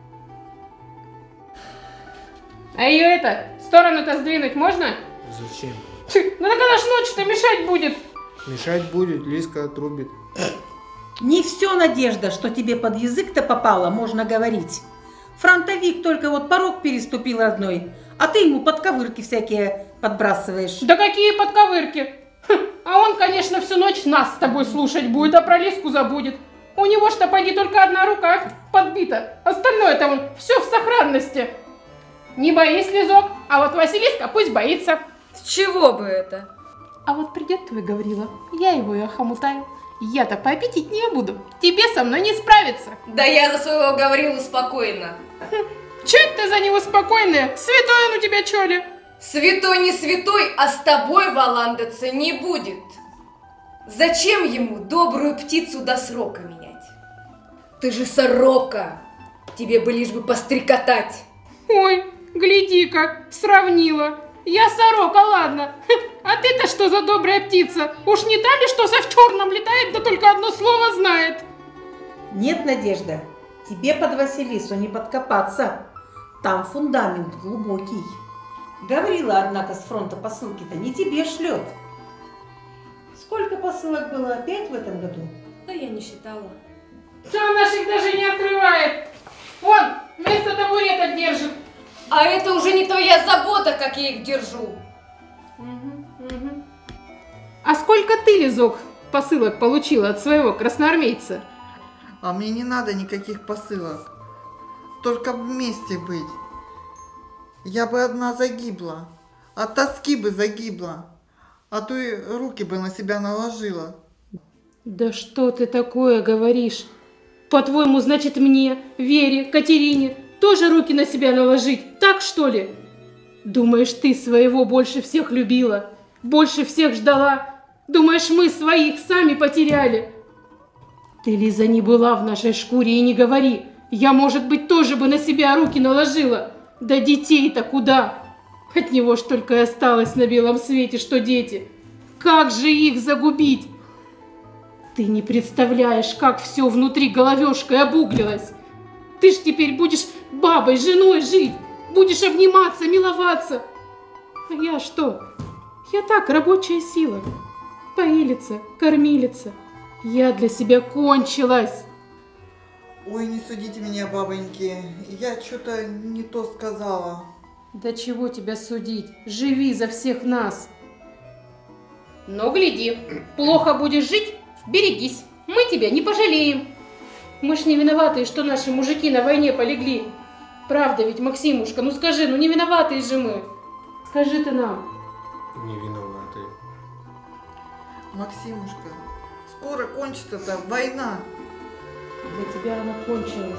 O: А ее это, в сторону-то сдвинуть можно?
N: Зачем?
O: Ну так она ж ночью-то мешать будет.
N: Мешать будет, Лизка отрубит.
K: Не все, Надежда, что тебе под язык-то попало, можно говорить. Фронтовик только вот порог переступил родной, а ты ему подковырки всякие подбрасываешь.
O: Да какие подковырки? Хм, а он, конечно, всю ночь нас с тобой слушать будет, а про Лизку забудет. У него что, поди, только одна рука подбита. Остальное-то он все в сохранности. Не боись, Лизок, а вот Василиска пусть боится.
P: С чего бы это?
O: А вот придет твой Гаврила, я его и охомутаю. Я-то поаппетить не буду, тебе со мной не справиться.
P: Да я за своего Гаврилу спокойно.
O: Хм, че это ты за него спокойная? Святой он у тебя, чё ли?
P: Святой не святой, а с тобой валандаться не будет. Зачем ему добрую птицу до срока менять? Ты же сорока, тебе бы лишь бы пострекотать.
O: Ой, гляди-ка, сравнила. Я сорока, ладно. А ты-то что за добрая птица? Уж не та ли, что со в черном летает, да только одно слово знает?
K: Нет, Надежда, тебе под Василису не подкопаться. Там фундамент глубокий. Гаврила, однако, с фронта посылки-то не тебе шлет. Сколько посылок было? Пять в этом году?
P: Да я не считала.
O: Что она их даже не открывает? Вон, вместо табурета держит.
P: А это уже не твоя забота, как я их держу.
O: Угу, угу. А сколько ты, Лизок, посылок получила от своего красноармейца?
M: А мне не надо никаких посылок. Только вместе быть. Я бы одна загибла. От тоски бы загибла. А то и руки бы на себя наложила.
O: Да что ты такое говоришь? По-твоему, значит, мне, Вере, Катерине тоже руки на себя наложить? Так, что ли? Думаешь, ты своего больше всех любила? Больше всех ждала? Думаешь, мы своих сами потеряли? Ты, Лиза, не была в нашей шкуре и не говори. Я, может быть, тоже бы на себя руки наложила. Да детей-то куда? От него ж только и осталось на белом свете, что дети. Как же их загубить? Ты не представляешь, как все внутри головешкой обуглилось. Ты ж теперь будешь бабой, женой жить. Будешь обниматься, миловаться. А я что? Я так, рабочая сила. Поилица, кормилица. Я для себя кончилась.
M: Ой, не судите меня, бабоньки. Я что-то не то сказала.
O: Да чего тебя судить? Живи за всех нас. Но гляди, плохо будешь жить, берегись. Мы тебя не пожалеем. Мы ж не виноваты, что наши мужики на войне полегли. Правда ведь, Максимушка? Ну скажи, ну не виноваты же мы. Скажи ты нам.
N: Не виноваты.
M: Максимушка, скоро кончится-то война.
O: Для тебя она кончилась.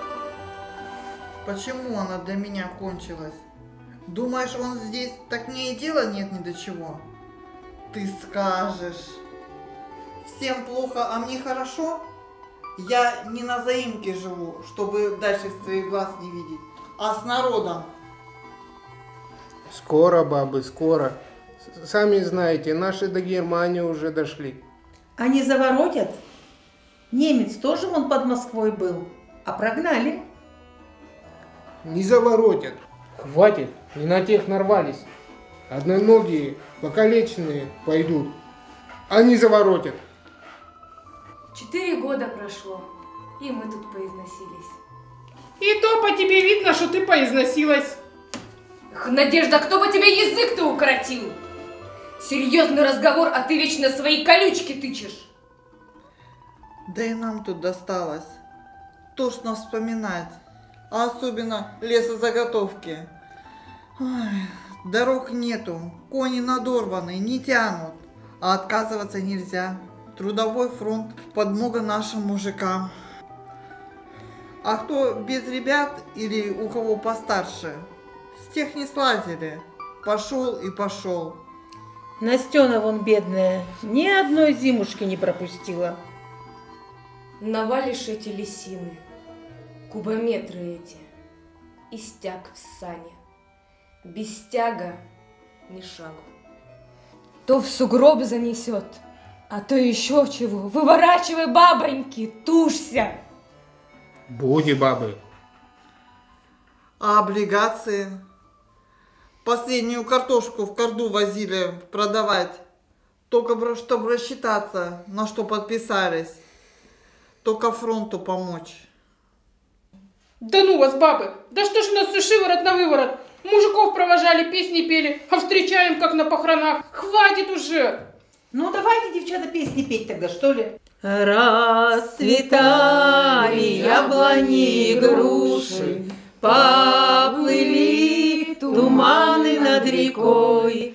M: Почему она для меня кончилась? Думаешь, он здесь так мне и дела нет ни до чего? Ты скажешь. Всем плохо, а мне хорошо? Я не на заимке живу, чтобы дальше своих глаз не видеть, а с народом.
N: Скоро, бабы, скоро. Сами знаете, наши до Германии уже дошли.
K: Они заворотят? Немец тоже вон под Москвой был, а прогнали.
N: Не заворотят. Хватит, не на тех нарвались. Одноногие, покалеченные пойдут. Они заворотят.
P: Четыре года прошло, и мы тут поизносились.
O: И то по тебе видно, что ты поизносилась.
P: Эх, Надежда, кто бы тебе язык-то укоротил? Серьезный разговор, а ты вечно свои колючки тычешь.
M: Да и нам тут досталось. Тошно вспоминать. А особенно лесозаготовки. Ой, дорог нету, кони надорваны, не тянут. А отказываться нельзя. Трудовой фронт, подмога нашим мужикам. А кто без ребят или у кого постарше, с тех не слазили. Пошел и пошел.
K: Настена вон бедная, ни одной зимушки не пропустила.
P: Навалишь эти лисины, кубометры эти, и стяг в сане. Без стяга ни шагу. То в сугроб занесет, а то еще чего. Выворачивай, бабоньки, тушься.
N: Буди, бабы.
M: А облигации? Последнюю картошку в Корду возили продавать. Только чтобы рассчитаться, на что подписались. Только фронту помочь.
K: Да ну вас, бабы! Да что ж у нас все шиворот на выворот? Мужиков провожали, песни пели, а встречаем как на похоронах. Хватит уже!
Q: Ну давайте, девчата, песни петь тогда, что ли?
I: Расцветали яблони и груши, поплыли туманы над рекой.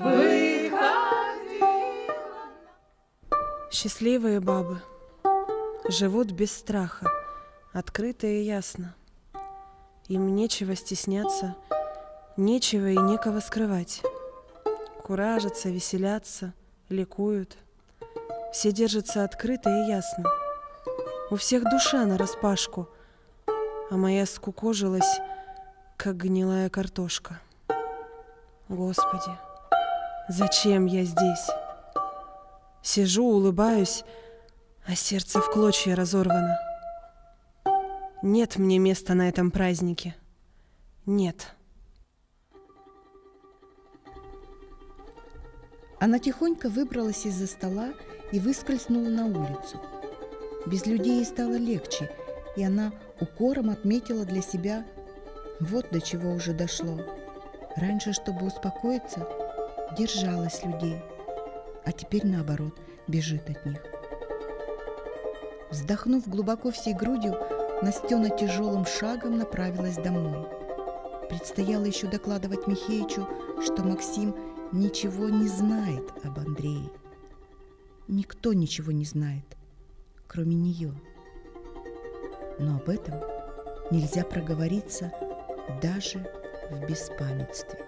F: Счастливые бабы живут без страха, открыто и ясно. Им нечего стесняться, нечего и некого скрывать. Куражатся, веселятся, ликуют. Все держатся открыто и ясно. У всех душа нараспашку, а моя скукожилась, как гнилая картошка. Господи, зачем я здесь? Сижу, улыбаюсь, а сердце в клочья разорвано. Нет мне места на этом празднике. Нет.
H: Она тихонько выбралась из-за стола и выскользнула на улицу. Без людей ей стало легче, и она укором отметила для себя, вот до чего уже дошло. Раньше, чтобы успокоиться, держалась людей, а теперь, наоборот, бежит от них. Вздохнув глубоко всей грудью, Настена тяжелым шагом направилась домой. Предстояло еще докладывать Михеичу, что Максим ничего не знает об Андрее. Никто ничего не знает, кроме нее. Но об этом нельзя проговориться даже в беспамятстве.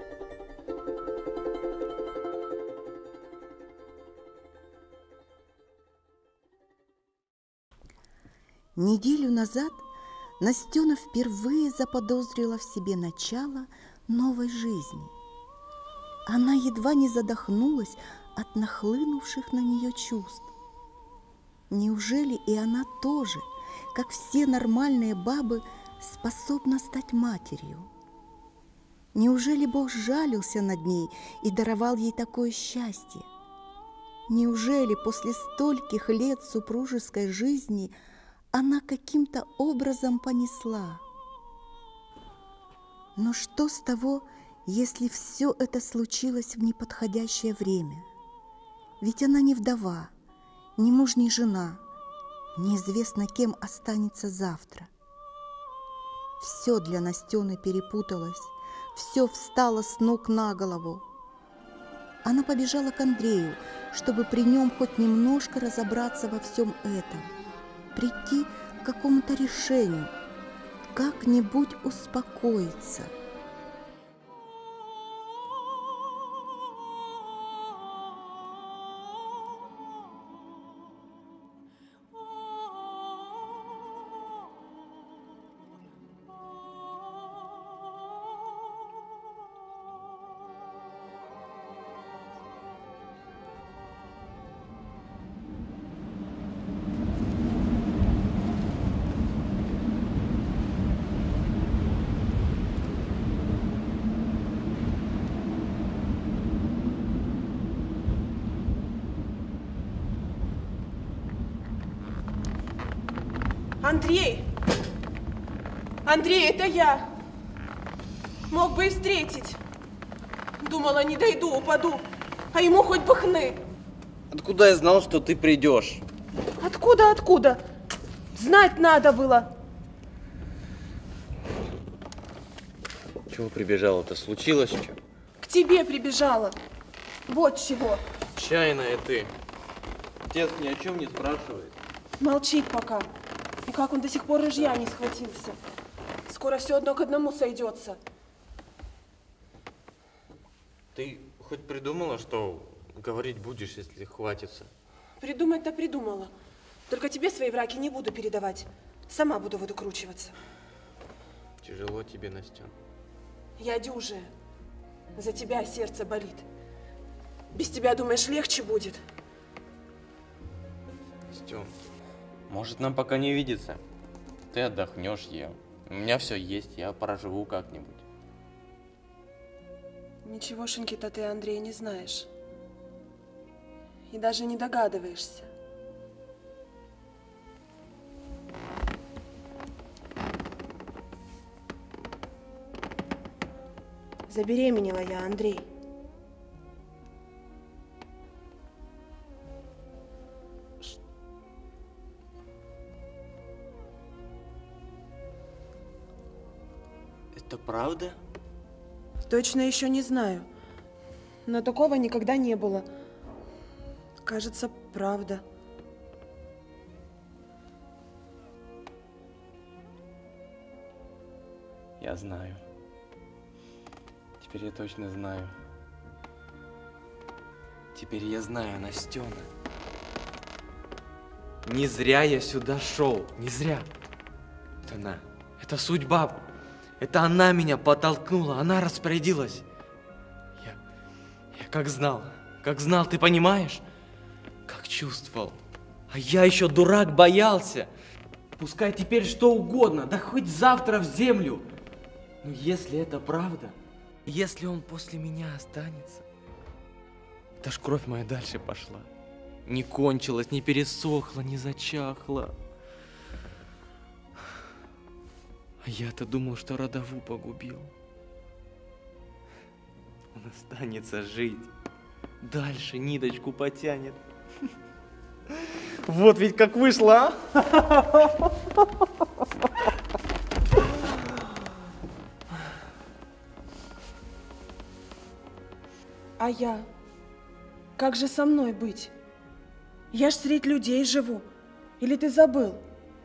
H: Неделю назад Настена впервые заподозрила в себе начало новой жизни. Она едва не задохнулась от нахлынувших на нее чувств. Неужели и она тоже, как все нормальные бабы, способна стать матерью? Неужели Бог сжалился над ней и даровал ей такое счастье? Неужели после стольких лет супружеской жизни она каким-то образом понесла? Но что с того, если все это случилось в неподходящее время? Ведь она не вдова, ни муж, ни жена, неизвестно кем останется завтра. Все для Настены перепуталось, все встало с ног на голову. Она побежала к Андрею, чтобы при нем хоть немножко разобраться во всем этом, прийти к какому-то решению, как-нибудь успокоиться.
L: Андрей! Андрей, это я! Мог бы и встретить. Думала, не дойду, упаду. А ему хоть бы хны.
C: Откуда я знал, что ты придешь?
L: Откуда, откуда? Знать надо было.
C: Чего прибежала-то? Случилось что?
L: К тебе прибежала. Вот чего.
C: Чайная ты. Отец ни о чем не спрашивает.
L: Молчит пока. И как он до сих пор рыжья не схватился. Скоро все одно к одному сойдется.
C: Ты хоть придумала, что говорить будешь, если хватится?
L: Придумать-то придумала. Только тебе свои враки не буду передавать. Сама буду выкручиваться.
C: Тяжело тебе, Настен.
L: Я дюжая. За тебя сердце болит. Без тебя, думаешь, легче будет?
C: Настен, может, нам пока не видеться? Ты отдохнешь, я. У меня все есть, я проживу как-нибудь.
L: Ничегошеньки-то ты, Андрей, не знаешь. И даже не догадываешься. Забеременела я, Андрей.
C: Это правда?
L: Точно еще не знаю. Но такого никогда не было. Кажется, правда.
C: Я знаю. Теперь я точно знаю. Теперь я знаю, Настена. Не зря я сюда шел. Не зря. Это она. Это судьба. Это она меня подтолкнула. Она распорядилась. Я, я как знал. Как знал, ты понимаешь? Как чувствовал. А я еще, дурак, боялся. Пускай теперь что угодно. Да хоть завтра в землю. Но если это правда, если он после меня останется, это ж кровь моя дальше пошла. Не кончилась, не пересохла, не зачахла. А я-то думал, что родову погубил. Он останется жить. Дальше ниточку потянет. Вот ведь как вышло, а?
L: А я? Как же со мной быть? Я ж среди людей живу. Или ты забыл?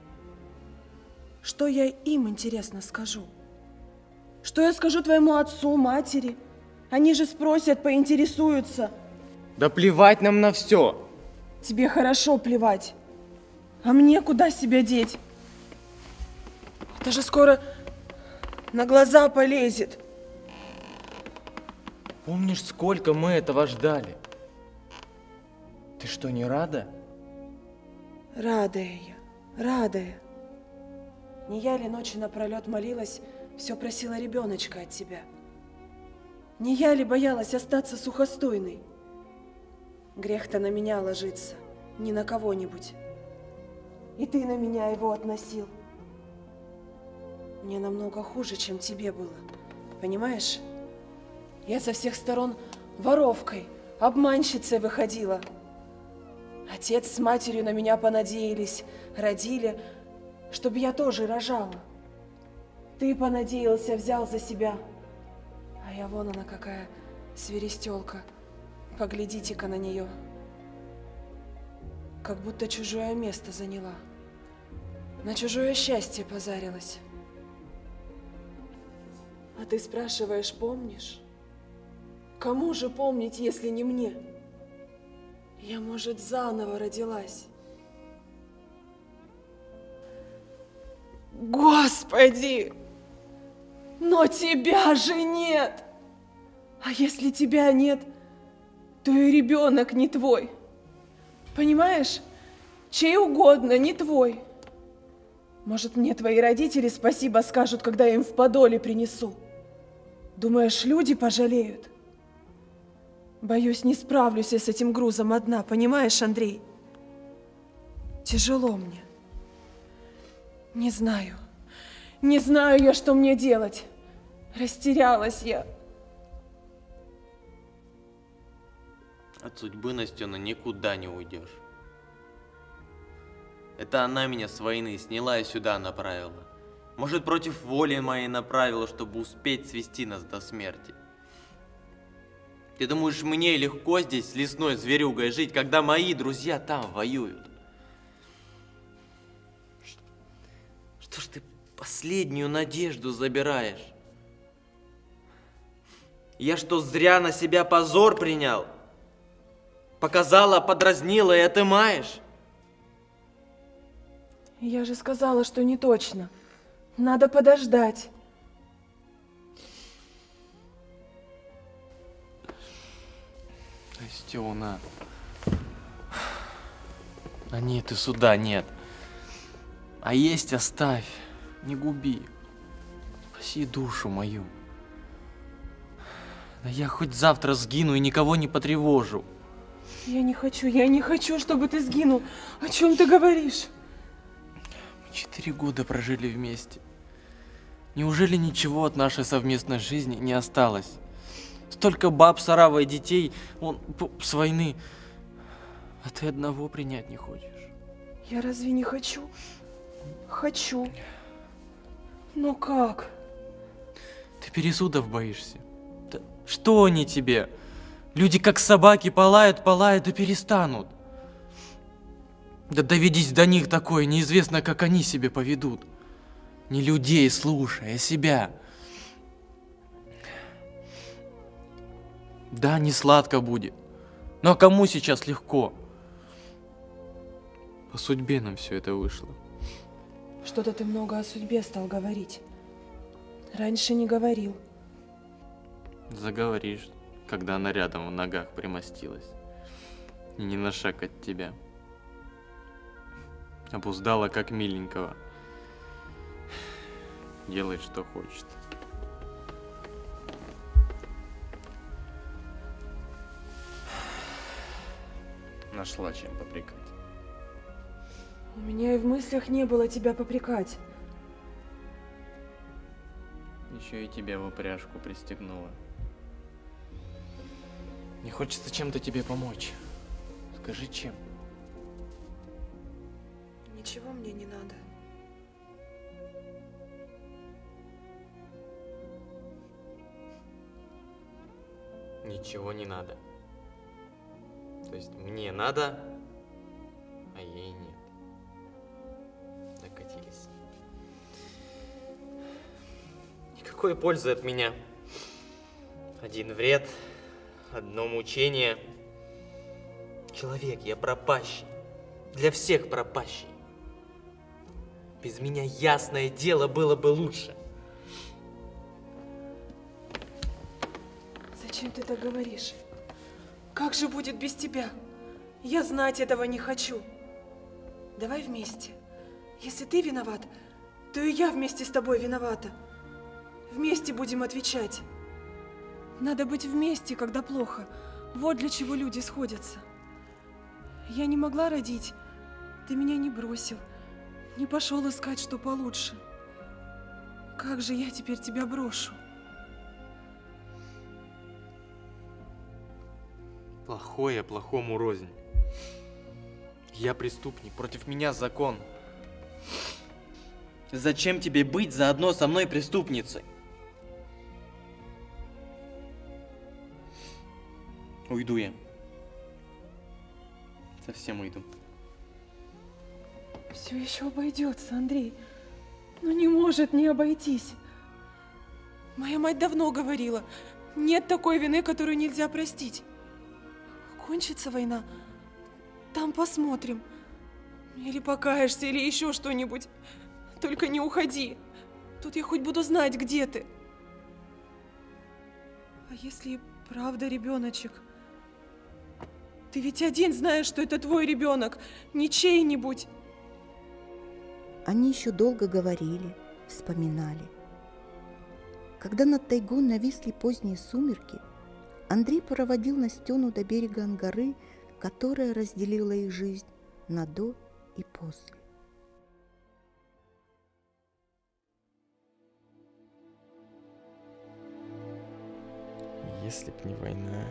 L: Что я им, интересно, скажу? Что я скажу твоему отцу, матери? Они же спросят, поинтересуются.
C: Да плевать нам на все.
L: Тебе хорошо плевать. А мне куда себя деть? Это же скоро на глаза полезет.
C: Помнишь, сколько мы этого ждали? Ты что, не рада?
L: Радая я, радая. Не я ли ночи напролет молилась, все просила ребеночка от тебя? Не я ли боялась остаться сухостойной? Грех-то на меня ложится, не на кого-нибудь. И ты на меня его относил. Мне намного хуже, чем тебе было, понимаешь? Я со всех сторон воровкой, обманщицей выходила. Отец с матерью на меня понадеялись, родили, чтобы я тоже рожала. Ты понадеялся, взял за себя. А я вон она какая свиристелка. Поглядите-ка на нее. Как будто чужое место заняла. На чужое счастье позарилась. А ты спрашиваешь, помнишь? Кому же помнить, если не мне? Я, может, заново родилась. Господи! Но тебя же нет! А если тебя нет, то и ребенок не твой. Понимаешь? Чей угодно, не твой. Может, мне твои родители спасибо скажут, когда я им в подоле принесу? Думаешь, люди пожалеют? Боюсь, не справлюсь я с этим грузом одна, понимаешь, Андрей? Тяжело мне. Не знаю. Не знаю я, что мне делать. Растерялась я.
C: От судьбы, Настена, никуда не уйдешь. Это она меня с войны сняла и сюда направила. Может, против воли моей направила, чтобы успеть свести нас до смерти. Ты думаешь, мне легко здесь с лесной зверюгой жить, когда мои друзья там воюют? Что ж ты последнюю надежду забираешь? Я что, зря на себя позор принял? Показала, подразнила и отымаешь?
L: Я же сказала, что не точно. Надо подождать.
C: Настена. А нет, и суда нет. А есть оставь, не губи. Спаси душу мою. Да я хоть завтра сгину и никого не потревожу.
L: Я не хочу, я не хочу, чтобы ты сгинул. О чем ты говоришь?
C: Мы четыре года прожили вместе. Неужели ничего от нашей совместной жизни не осталось? Столько баб, сарава и детей, он с войны. А ты одного принять не хочешь.
L: Я разве не хочу? Хочу. Но как?
C: Ты пересудов боишься. Да что они тебе? Люди как собаки палают, палают и перестанут. Да доведись до них такое, неизвестно, как они себе поведут. Не людей слушай, а себя. Да, не сладко будет. Но кому сейчас легко? По судьбе нам все это вышло.
L: Что-то ты много о судьбе стал говорить. Раньше не говорил.
C: Заговоришь, когда она рядом в ногах примостилась. И не на шаг от тебя. Обуздала как миленького. Делает, что хочет. Нашла чем попрекать.
L: У меня и в мыслях не было тебя попрекать.
C: Еще и тебя в упряжку пристегнула. Не хочется чем-то тебе помочь. Скажи, чем?
L: Ничего мне не надо.
C: Ничего не надо. То есть мне надо, а ей нет. Докатились. Никакой пользы от меня. Один вред, одно мучение. Человек, я пропащий. Для всех пропащий. Без меня, ясное дело, было бы лучше.
L: Зачем ты так говоришь? Как же будет без тебя? Я знать этого не хочу. Давай вместе. Если ты виноват, то и я вместе с тобой виновата. Вместе будем отвечать. Надо быть вместе, когда плохо. Вот для чего люди сходятся. Я не могла родить. Ты меня не бросил. Не пошел искать, что получше. Как же я теперь тебя брошу?
C: Плохое плохому рознь. Я преступник, против меня закон. Зачем тебе быть заодно со мной преступницей? Уйду я. Совсем уйду.
L: Все еще обойдется, Андрей. Но не может не обойтись. Моя мать давно говорила, нет такой вины, которую нельзя простить. Кончится война, там посмотрим. Или покаешься, или еще что-нибудь. Только не уходи. Тут я хоть буду знать, где ты. А если и правда ребеночек? Ты ведь один знаешь, что это твой ребенок, не чей-нибудь.
H: Они еще долго говорили, вспоминали. Когда над тайгой нависли поздние сумерки, Андрей проводил Настену до берега Ангары, которая разделила их жизнь на до и после.
C: Если б не война,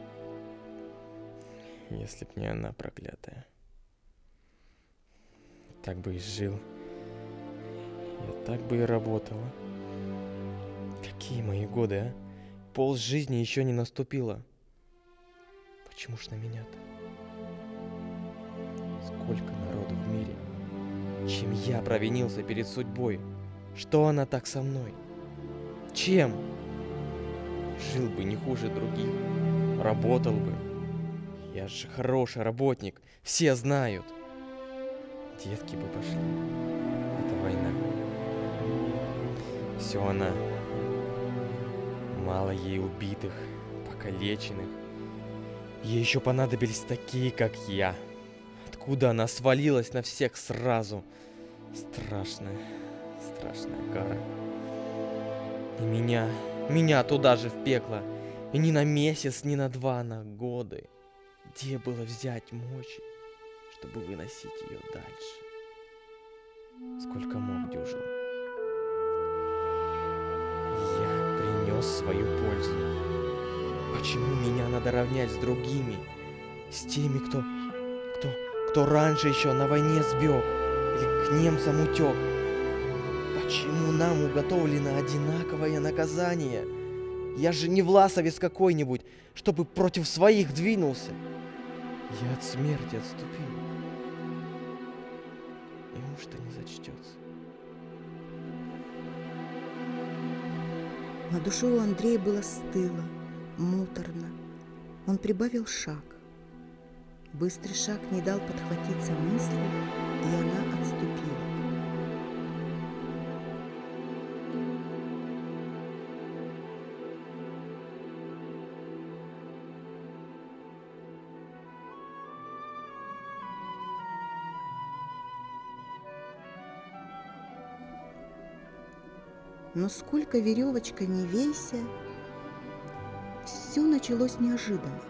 C: если б не она проклятая, так бы и жил, я так бы и работала. Какие мои годы, а? Пол жизни еще не наступило. Почему ж на меня-то? Сколько народу в мире? Чем я провинился перед судьбой? Что она так со мной? Чем? Жил бы не хуже других, работал бы. Я же хороший работник, все знают. Детки бы пошли. Это война. Все она. Мало ей убитых, покалеченных. Ей еще понадобились такие, как я. Откуда она свалилась на всех сразу? Страшная, страшная кара. И меня, меня туда же в пекло. И не на месяц, не на два, на годы. Где было взять мочи, чтобы выносить ее дальше? Сколько мог дюжил. Я принес свою пользу. Почему меня надо равнять с другими? С теми, кто, кто, кто раньше еще на войне сбег или к немцам утек? Почему нам уготовлено одинаковое наказание? Я же не власовец какой-нибудь, чтобы против своих двинулся. Я от смерти отступил. Неужто не зачтется?
H: На душе у Андрея было стыло, муторно. Он прибавил шаг. Быстрый шаг не дал подхватиться мысли, и она отступила. Но сколько веревочка не вейся, все началось неожиданно.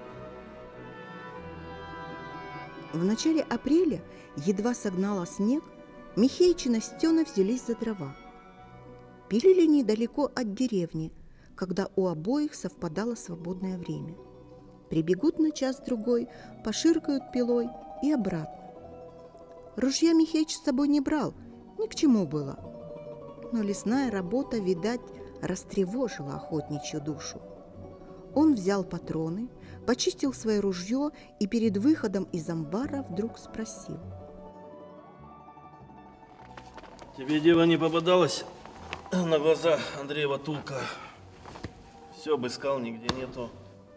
H: В начале апреля, едва согнало снег, Михеич и Настена взялись за дрова. Пилили недалеко от деревни, когда у обоих совпадало свободное время. Прибегут на час-другой, поширкают пилой и обратно. Ружья Михеич с собой не брал, ни к чему было. Но лесная работа, видать, растревожила охотничью душу. Он взял патроны, почистил свое ружье и перед выходом из амбара вдруг спросил:
G: тебе, дева, не попадалась на глаза Андреева тулка? Все обыскал, нигде нету.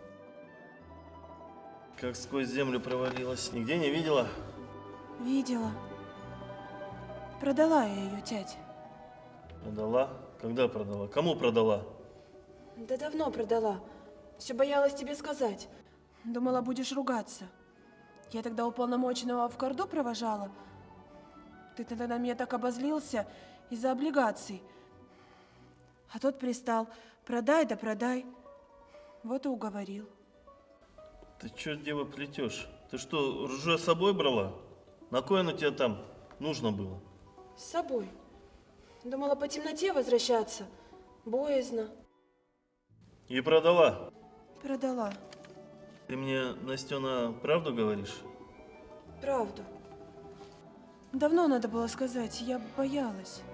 G: Как сквозь землю провалилась. Нигде не видела?
L: Видела. Продала я ее, тять.
G: Продала? Когда продала? Кому продала?
L: Да давно продала. Все боялась тебе сказать. Думала, будешь ругаться. Я тогда уполномоченного в Корду провожала. Ты тогда на меня так обозлился из-за облигаций. А тот пристал: продай да продай. Вот и уговорил.
G: Ты что, дева, плетешь? Ты что, ружье с собой брала? На кой оно тебе там нужно было?
L: С собой. Думала по темноте возвращаться. Боязно.
G: И продала?
L: Продала.
G: Ты мне, Настена, правду говоришь?
L: Правду. Давно надо было сказать, я боялась.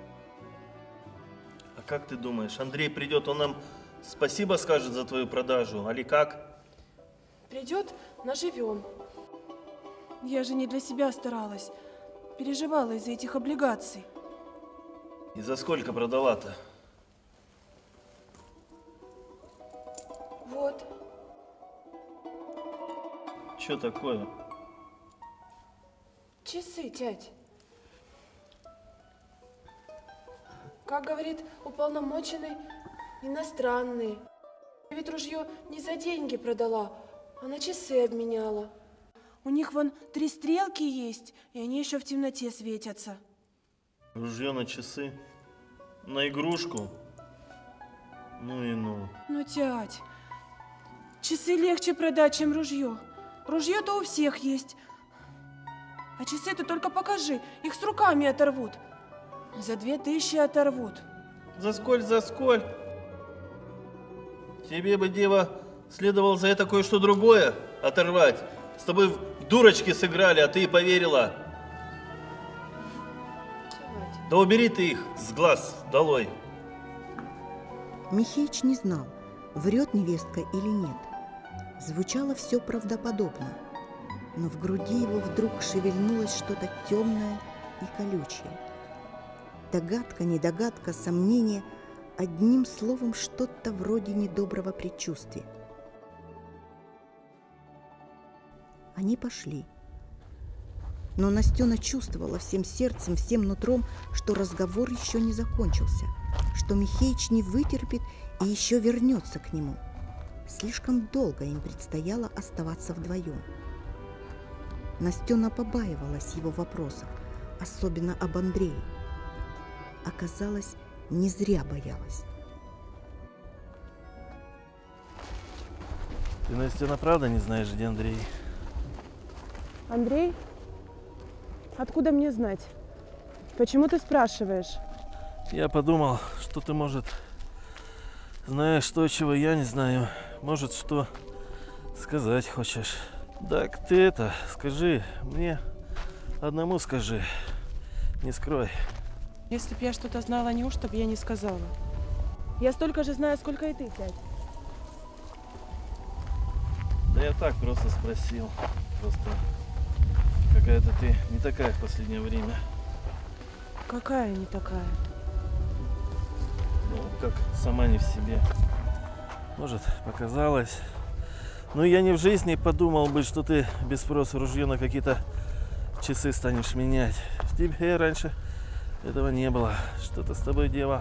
G: А как ты думаешь, Андрей придет, он нам спасибо скажет за твою продажу, али как?
L: Придет, наживем. Я же не для себя старалась. Переживала из-за этих облигаций.
G: И за сколько продала-то?
L: Вот.
G: Что такое?
L: Часы, тять. Как говорит уполномоченный, иностранные. Я ведь ружье не за деньги продала, а на часы обменяла. У них вон три стрелки есть, и они еще в темноте светятся.
G: Ружье на часы? На игрушку? Ну и ну.
L: Ну, тять, часы легче продать, чем ружье. Ружье-то у всех есть. А часы ты только покажи, их с руками оторвут. За две тысячи оторвут.
G: За сколь, за сколь? Тебе бы, дева, Следовало за это кое-что другое оторвать. С тобой в дурочки сыграли, а ты и поверила. Да убери ты их с глаз долой.
H: Михеич не знал, врет невестка или нет. Звучало все правдоподобно, но в груди его вдруг шевельнулось что-то темное и колючее. Догадка, недогадка, сомнение, одним словом, что-то вроде недоброго предчувствия. Они пошли. Но Настена чувствовала всем сердцем, всем нутром, что разговор еще не закончился, что Михеич не вытерпит и еще вернется к нему. Слишком долго им предстояло оставаться вдвоем. Настена побаивалась его вопросов, особенно об Андрее. Оказалось, не зря боялась.
G: Ты, Настена, правда не знаешь, где Андрей?
A: Андрей? Откуда мне знать? Почему ты спрашиваешь?
G: Я подумал, что ты, может, знаешь то, чего я не знаю. Может, что сказать хочешь. Так ты это, скажи мне, одному скажи, не скрой.
A: Если б я что-то знала, неужто б я не сказала? Я столько же знаю, сколько и ты, дядь.
G: Да я так просто спросил. Просто какая-то ты не такая в последнее время.
A: Какая не такая?
G: Ну, как сама не в себе. Может, показалось. Но я не в жизни подумал бы, что ты без спроса ружье на какие-то часы станешь менять. В тебе раньше этого не было. Что-то с тобой, дева,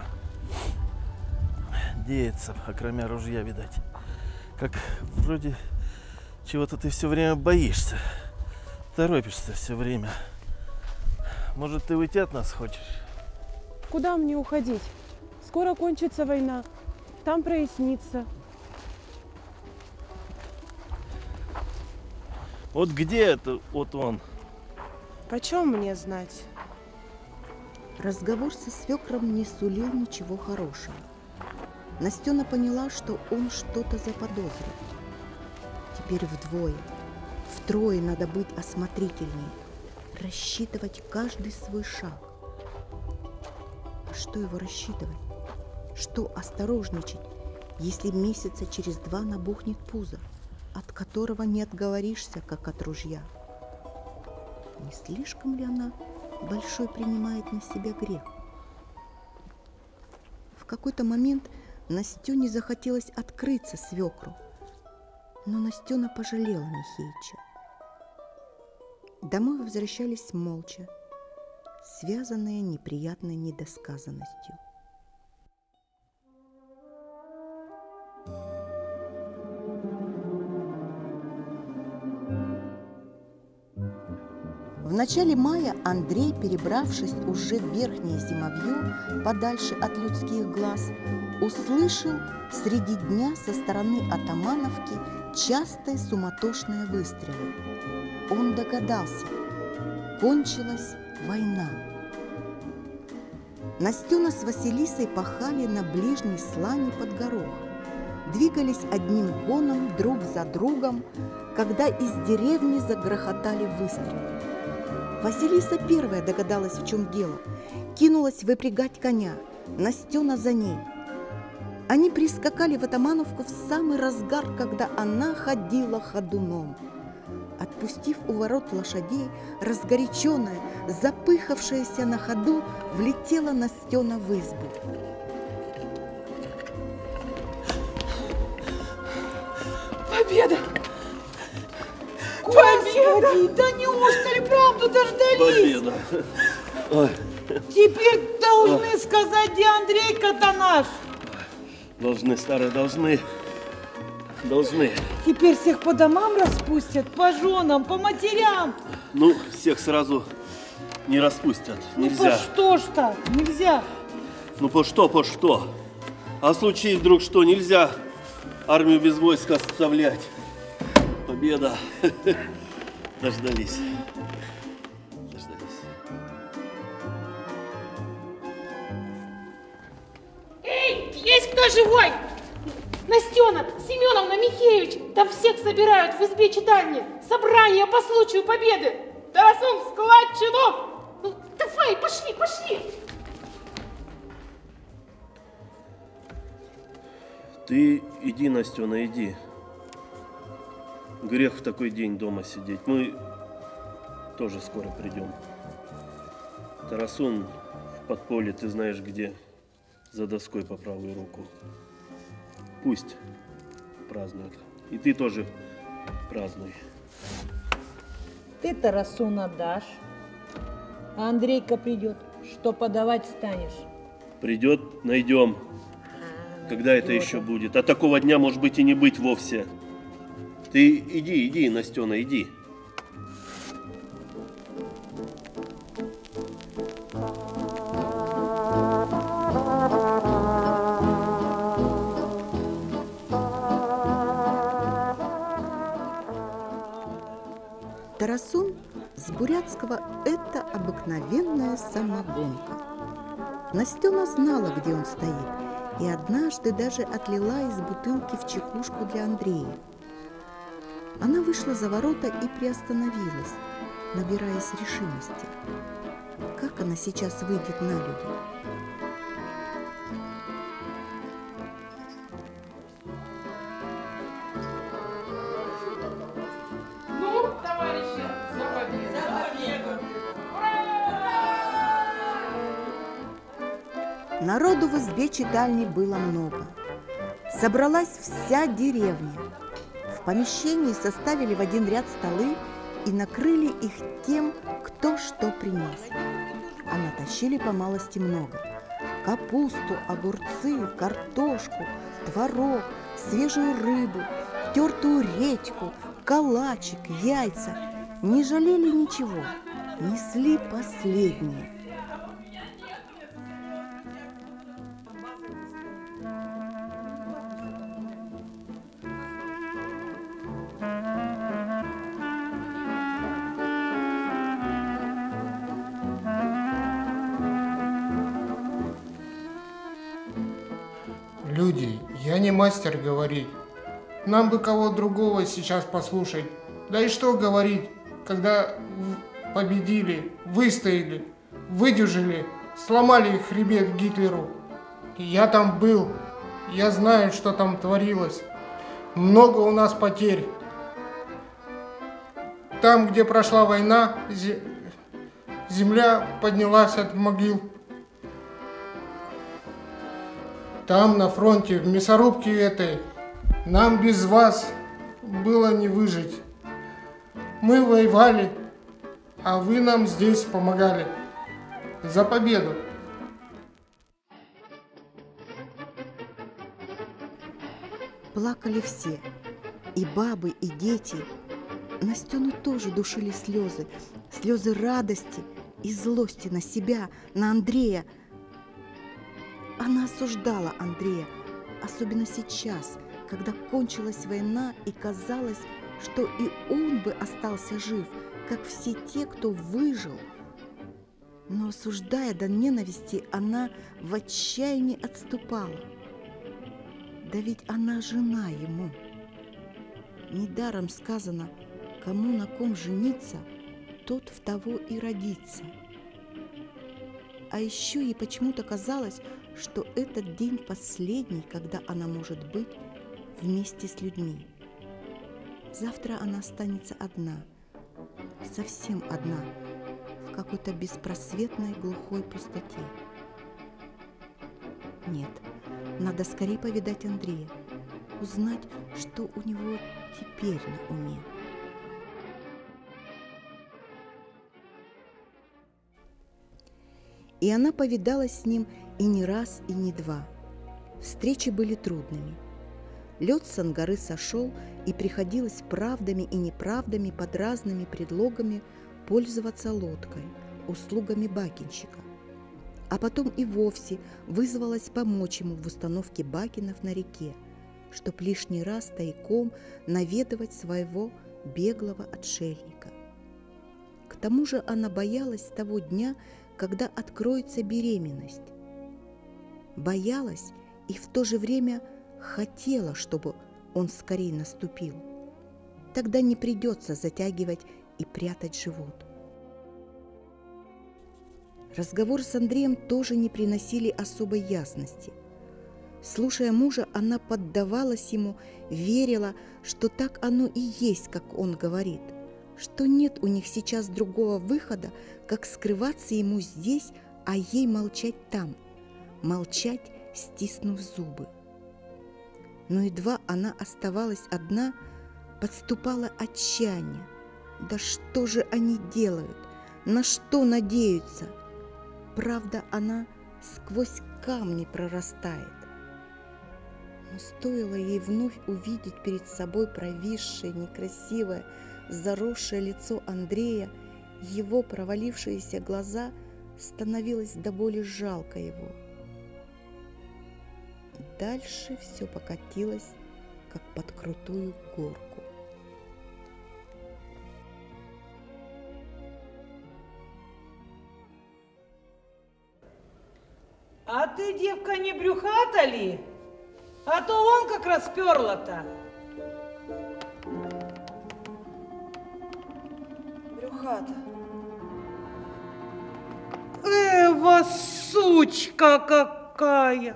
G: деется, окромя ружья, видать. Как вроде чего-то ты все время боишься. Торопишься все время. Может, ты уйти от нас хочешь?
A: Куда мне уходить? Скоро кончится война. Там прояснится.
G: Вот где это вот он?
A: Почем мне знать?
H: Разговор со свекром не сулил ничего хорошего. Настена поняла, что он что-то заподозрил. Теперь вдвое, втрое надо быть осмотрительнее, рассчитывать каждый свой шаг. А что его рассчитывать? Что осторожничать, если месяца через два набухнет пузо, от которого не отговоришься, как от ружья? Не слишком ли она большой принимает на себя грех? В какой-то момент Настене захотелось открыться свекру, но Настена пожалела Михеича. Домой возвращались молча, связанные неприятной недосказанностью. В начале мая Андрей, перебравшись уже в верхнее зимовье, подальше от людских глаз, услышал среди дня со стороны Атамановки частые суматошные выстрелы. Он догадался, кончилась война. Настена с Василисой пахали на ближней слане под горох, двигались одним гоном друг за другом, когда из деревни загрохотали выстрелы. Василиса первая догадалась, в чем дело, кинулась выпрягать коня, Настена за ней. Они прискакали в Атамановку в самый разгар, когда она ходила ходуном. Отпустив у ворот лошадей, разгоряченная, запыхавшаяся на ходу, влетела Настена в избу.
L: Победа!
Q: Господи, да неужто ли правду дождались?
G: Победа! Ой.
Q: Теперь должны Ой. сказать, где Андрейка-то наш.
G: Должны, старые, должны. Должны.
Q: Теперь всех по домам распустят, по женам, по матерям.
G: Ну, всех сразу не распустят. Нельзя.
Q: Ну, по что ж так? Нельзя.
G: Ну, по что, по что? А в случае вдруг что, нельзя армию без войска оставлять. Победа. Дождались. Дождались.
O: Эй, есть кто живой? Настена, Семеновна, Михеевич, там всех собирают в избе читальни. Собрание по случаю победы. Тарасун, складчину. Ну, давай, пошли, пошли.
G: Ты иди, Настена, иди. Грех в такой день дома сидеть. Мы тоже скоро придем. Тарасун в подполье, ты знаешь где, за доской по правую руку. Пусть празднуют. И ты тоже празднуй.
Q: Ты Тарасуна дашь, а Андрейка придет. Что подавать станешь?
G: Придет, найдем. Когда это еще будет? А такого дня, может быть, и не быть вовсе. Ты иди, иди, Настена, иди.
H: Тарасун с бурятского – это обыкновенная самогонка. Настена знала, где он стоит, и однажды даже отлила из бутылки в чекушку для Андрея. Она вышла за ворота и приостановилась, набираясь решимости. Как она сейчас выйдет на люди?
O: Ну, товарищи, за победу! За победу!
H: Народу в избе читальни было много. Собралась вся деревня. В помещении составили в один ряд столы и накрыли их тем, кто что принес. А натащили по малости много. Капусту, огурцы, картошку, творог, свежую рыбу, тертую редьку, калачик, яйца. Не жалели ничего, несли последнее.
N: Люди, я не мастер говорить. Нам бы кого другого сейчас послушать. Да и что говорить, когда победили, выстояли, выдержали, сломали хребет Гитлеру. Я там был, я знаю, что там творилось. Много у нас потерь. Там, где прошла война, земля поднялась от могил. Там, на фронте, в мясорубке этой, нам без вас было не выжить. Мы воевали, а вы нам здесь помогали. За победу!
H: Плакали все, и бабы, и дети. Настену тоже душили слезы, слезы радости и злости на себя, на Андрея. Она осуждала Андрея, особенно сейчас, когда кончилась война и казалось, что и он бы остался жив, как все те, кто выжил. Но осуждая до ненависти, она в отчаянии отступала. Да ведь она жена ему. Недаром сказано, кому на ком жениться, тот в того и родится. А еще ей почему-то казалось, что этот день последний, когда она может быть вместе с людьми. Завтра она останется одна, совсем одна, в какой-то беспросветной глухой пустоте. Нет, надо скорее повидать Андрея, узнать, что у него теперь на уме. И она повидалась с ним и не раз, и не два. Встречи были трудными. Лед с Ангары сошел, и приходилось правдами и неправдами под разными предлогами пользоваться лодкой, услугами бакинщика. А потом и вовсе вызвалась помочь ему в установке бакинов на реке, чтоб лишний раз тайком наведывать своего беглого отшельника. К тому же она боялась того дня, когда откроется беременность. Боялась и в то же время хотела, чтобы он скорее наступил. Тогда не придется затягивать и прятать живот. Разговор с Андреем тоже не приносили особой ясности. Слушая мужа, она поддавалась ему, верила, что так оно и есть, как он говорит, что нет у них сейчас другого выхода, как скрываться ему здесь, а ей молчать там, молчать, стиснув зубы. Но едва она оставалась одна, подступало отчаяние. Да что же они делают? На что надеются? Правда, она сквозь камни прорастает. Но стоило ей вновь увидеть перед собой провисшее, некрасивое, заросшее лицо Андрея, его провалившиеся глаза, становилось до боли жалко его. Дальше все покатилось, как под крутую горку.
Q: А ты, девка, не брюхата ли? А то он как раз перла-то.
A: Брюхата.
Q: Эва, сучка какая!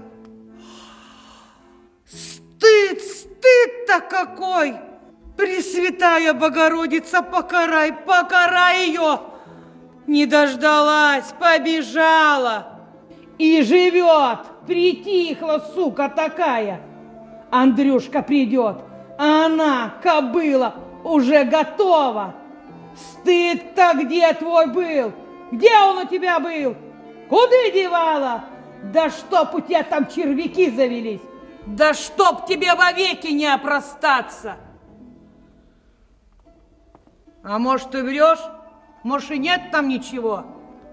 Q: Стыд, стыд-то какой! Пресвятая Богородица, покарай, покарай ее! Не дождалась, побежала. И живет, притихла, сука такая. Андрюшка придет, а она, кобыла, уже готова. Стыд-то где твой был? Где он у тебя был? Куда девала? Да чтоб у тебя там червяки завелись. Да чтоб тебе вовеки не опростаться. А может, ты врешь? Может, и нет там ничего?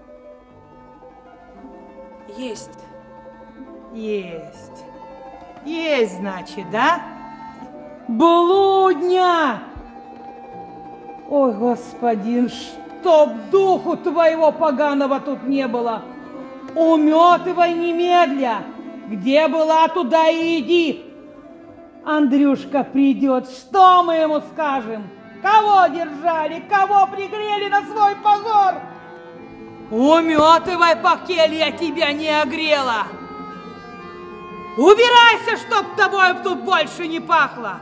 A: Есть.
Q: Есть. Есть, значит, да? Блудня! Ой, господин, чтоб духу твоего поганого тут не было! Уметывай немедля! Где была, туда и иди! Андрюшка придет, что мы ему скажем? Кого держали, кого пригрели на свой позор? Уметывай, пока я тебя не огрела! Убирайся, чтоб тобой тут больше не пахло!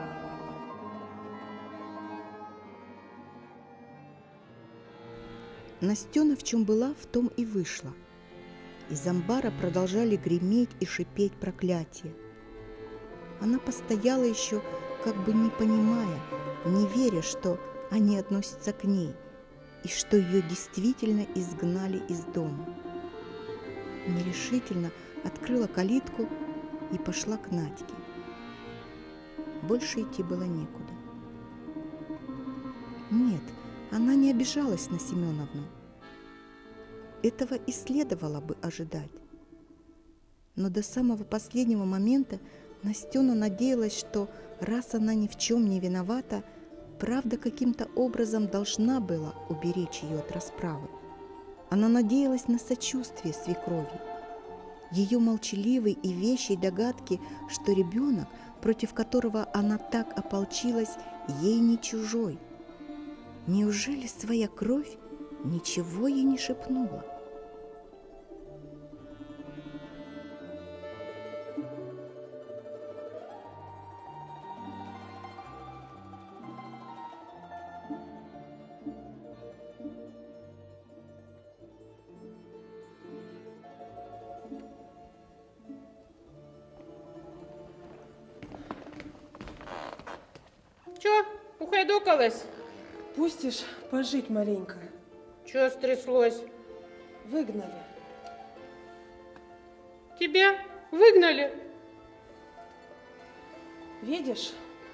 H: Настена в чем была, в том и вышла. Из амбара продолжали греметь и шипеть проклятия. Она постояла еще, как бы не понимая, не веря, что они относятся к ней, и что ее действительно изгнали из дома. Нерешительно открыла калитку и пошла к Надьке. Больше идти было некуда. Нет, она не обижалась на Семеновну. Этого и следовало бы ожидать. Но до самого последнего момента Настена надеялась, что раз она ни в чем не виновата, правда каким-то образом должна была уберечь ее от расправы. Она надеялась на сочувствие свекрови, ее молчаливой и вещей догадки, что ребенок, против которого она так ополчилась, ей не чужой. Неужели своя кровь ничего ей не шепнула?
O: Чё, ухайдокалась?
A: Пустишь пожить маленько?
O: Чё стряслось?
A: Выгнали.
O: Тебя выгнали?
A: Видишь?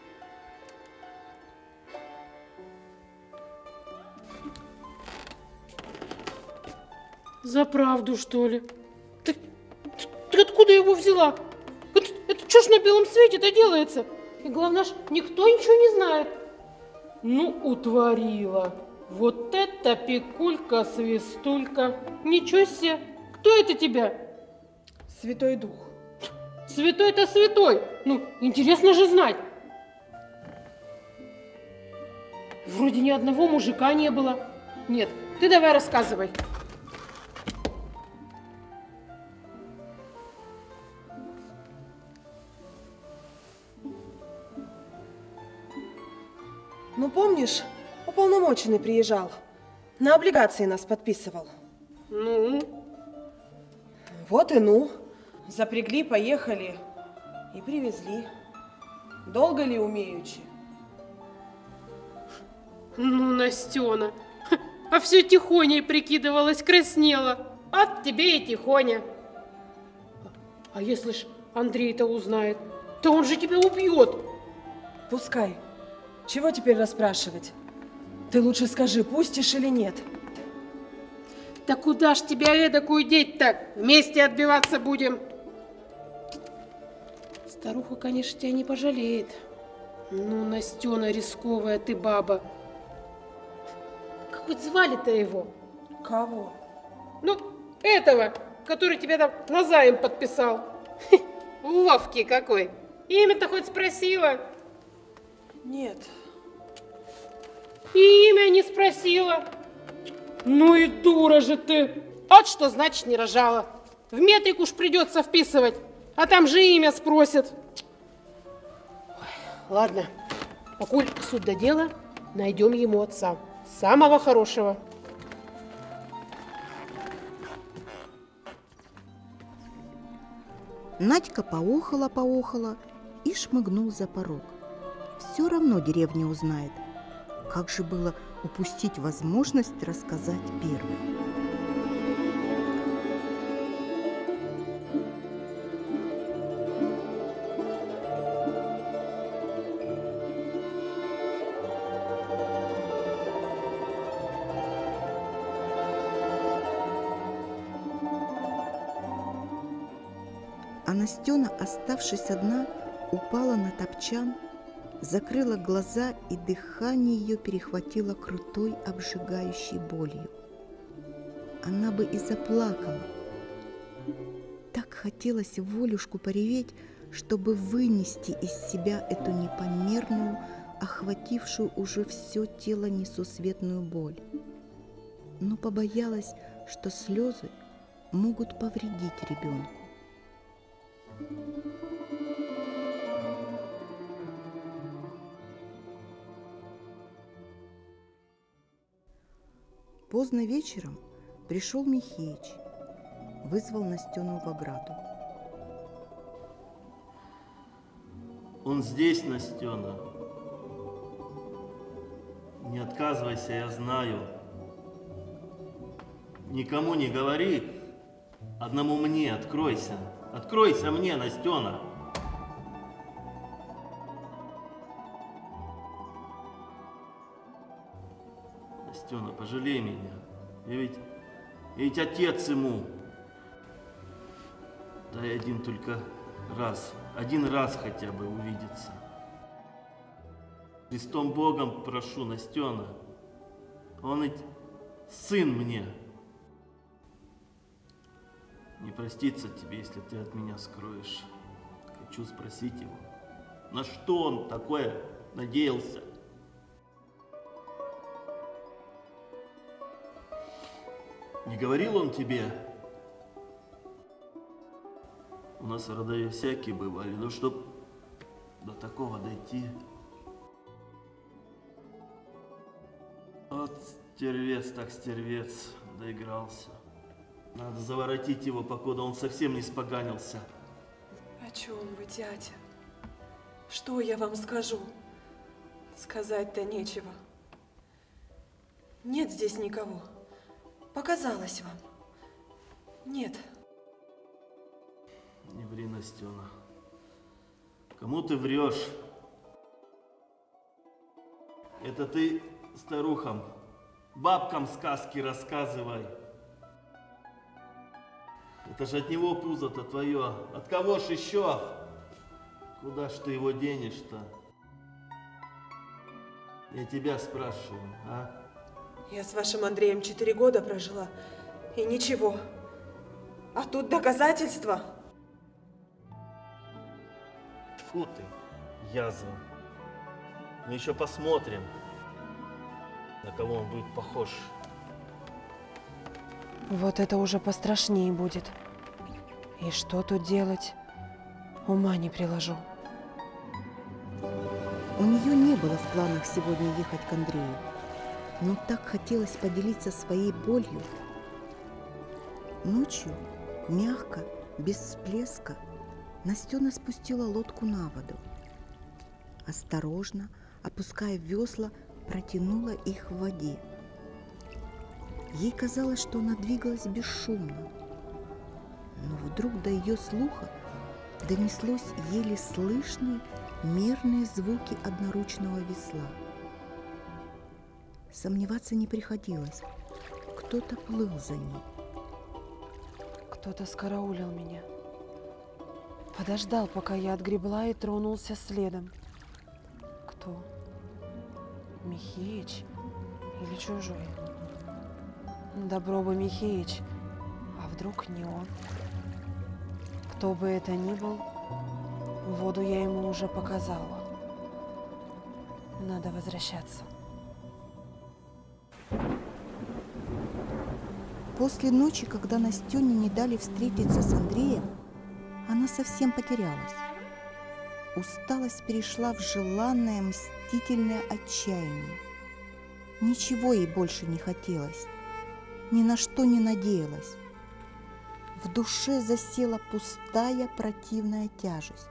O: За правду, что ли? Ты, ты, ты откуда его взяла? Это, это что ж на белом свете-то делается? И главное, ж никто ничего не знает. Ну, утворила. Вот это пикулька-свистулька. Ничего себе. Кто это тебя?
A: Святой Дух.
O: Святой-то святой. Ну, интересно же знать. Вроде ни одного мужика не было. Нет, ты давай рассказывай.
L: Ну, помнишь, уполномоченный приезжал, на облигации нас подписывал.
O: Ну?
L: Вот и ну. Запрягли, поехали и привезли. Долго ли умеючи?
O: Ну, Настена, а все тихоней прикидывалась, краснела. От тебе и тихоня. А если ж Андрей-то узнает, то он же тебя убьет.
L: Пускай. Чего теперь расспрашивать? Ты лучше скажи, пустишь или нет?
O: Да куда ж тебя эдакую деть-то? Вместе отбиваться будем. Старуха, конечно, тебя не пожалеет. Ну, Настена, рисковая ты баба. Как хоть звали-то его?
L: Кого?
O: Ну, этого, который тебя там назаим подписал. Ловкий какой. Имя-то хоть спросила?
L: Нет.
O: И имя не спросила. Ну и дура же ты. Вот что значит не рожала. В метрик уж придется вписывать, а там же имя спросят. Ой, ладно, покуль суд до дела, найдем ему отца. Самого хорошего.
H: Надька поохала-поохала и шмыгнул за порог. Все равно деревня узнает. Как же было упустить возможность рассказать первой? А Настена, оставшись одна, упала на топчан, закрыла глаза, и дыхание ее перехватило крутой, обжигающей болью. Она бы и заплакала. Так хотелось волюшку пореветь, чтобы вынести из себя эту непомерную, охватившую уже все тело несусветную боль. Но побоялась, что слезы могут повредить ребенку. Поздно вечером пришел Михеич, вызвал Настену в ограду.
G: Он здесь, Настена. Не отказывайся, я знаю. Никому не говори, одному мне откройся. Откройся мне, Настена. Настена, пожалей меня. Я ведь, я ведь отец ему. Дай один только раз, один раз хотя бы увидеться. Христом Богом прошу, Настена. Он ведь сын мне. Не простится тебе, если ты от меня скроешь. Хочу спросить его, на что он такое надеялся? Не говорил он тебе? У нас в родове всякие бывали, но чтоб до такого дойти. Вот стервец так стервец, доигрался. Надо заворотить его, покуда он совсем не споганился.
L: О чем вы, дядя? Что я вам скажу? Сказать-то нечего. Нет здесь никого. Показалось вам. Нет.
G: Не ври, Настена. Кому ты врешь? Это ты старухам, бабкам сказки рассказывай. Это же от него пузо-то твое. От кого ж еще? Куда ж ты его денешь-то? Я тебя спрашиваю, а?
L: Я с вашим Андреем четыре года прожила, и ничего. А тут доказательства.
G: Фу ты, язва. Мы еще посмотрим, на кого он будет похож.
A: Вот это уже пострашнее будет. И что тут делать? Ума не приложу.
H: У нее не было в планах сегодня ехать к Андрею, но так хотелось поделиться своей болью. Ночью, мягко, без всплеска, Настена спустила лодку на воду. Осторожно, опуская весла, протянула их в воде. Ей казалось, что она двигалась бесшумно, но вдруг до ее слуха донеслось еле слышные мерные звуки одноручного весла. Сомневаться не приходилось. Кто-то плыл за ней.
A: Кто-то скараулил меня. Подождал, пока я отгребла, и тронулся следом. Кто? Михеич или чужой? Добро бы Михеич, а вдруг не он? Кто бы это ни был, воду я ему уже показала. Надо возвращаться.
H: После ночи, когда Настене не дали встретиться с Андреем, она совсем потерялась. Усталость перешла в желанное мстительное отчаяние. Ничего ей больше не хотелось, ни на что не надеялась. В душе засела пустая противная тяжесть.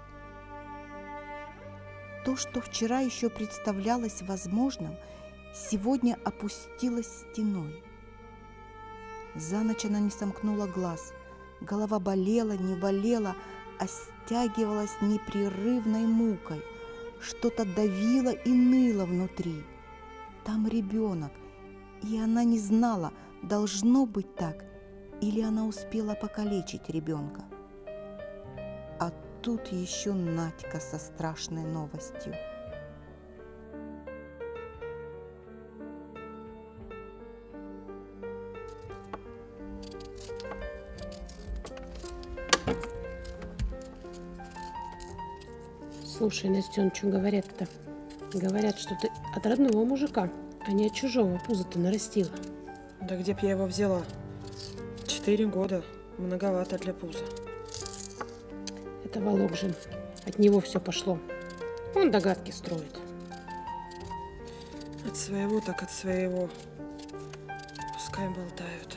H: То, что вчера еще представлялось возможным, сегодня опустилось стеной. За ночь она не сомкнула глаз. Голова болела, не болела, а стягивалась непрерывной мукой. Что-то давило и ныло внутри. Там ребенок, и она не знала, должно быть так, или она успела покалечить ребенка. А тут еще Надька со страшной новостью.
O: Слушай, Настен, что говорят-то? Говорят, что ты от родного мужика, а не от чужого пузо-то нарастила.
L: Да где б я его взяла? Четыре года. Многовато для пуза.
O: Это Вологжин. От него все пошло. Он догадки строит.
L: От своего так от своего. Пускай болтают.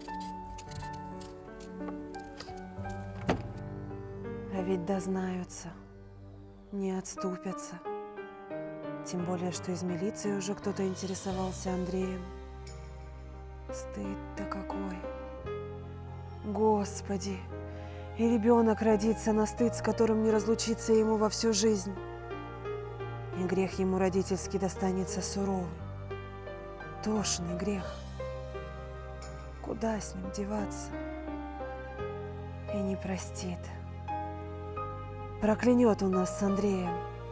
A: А ведь дознаются. Не отступятся. Тем более, что из милиции уже кто-то интересовался Андреем. Стыд-то какой. Господи! И ребенок родится на стыд, с которым не разлучиться ему во всю жизнь. И грех ему родительский достанется суровый. Тошный грех. Куда с ним деваться? И не простит. Проклянет у нас с Андреем.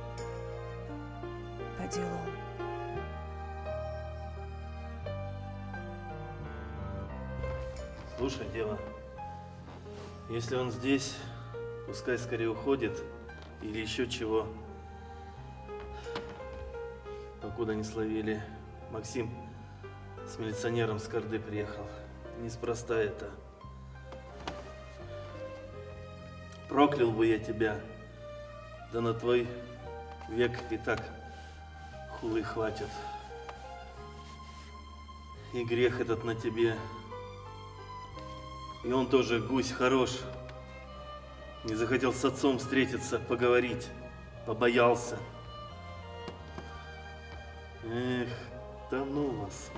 A: По делу.
G: Слушай, дева, если он здесь, пускай скорее уходит или еще чего. Покуда не словили, Максим с милиционером с Карды приехал. Неспроста это. Проклял бы я тебя, да на твой век и так хулы хватит. И грех этот на тебе. И он тоже гусь хорош. Не захотел с отцом встретиться, поговорить. Побоялся. Эх, да ну вас.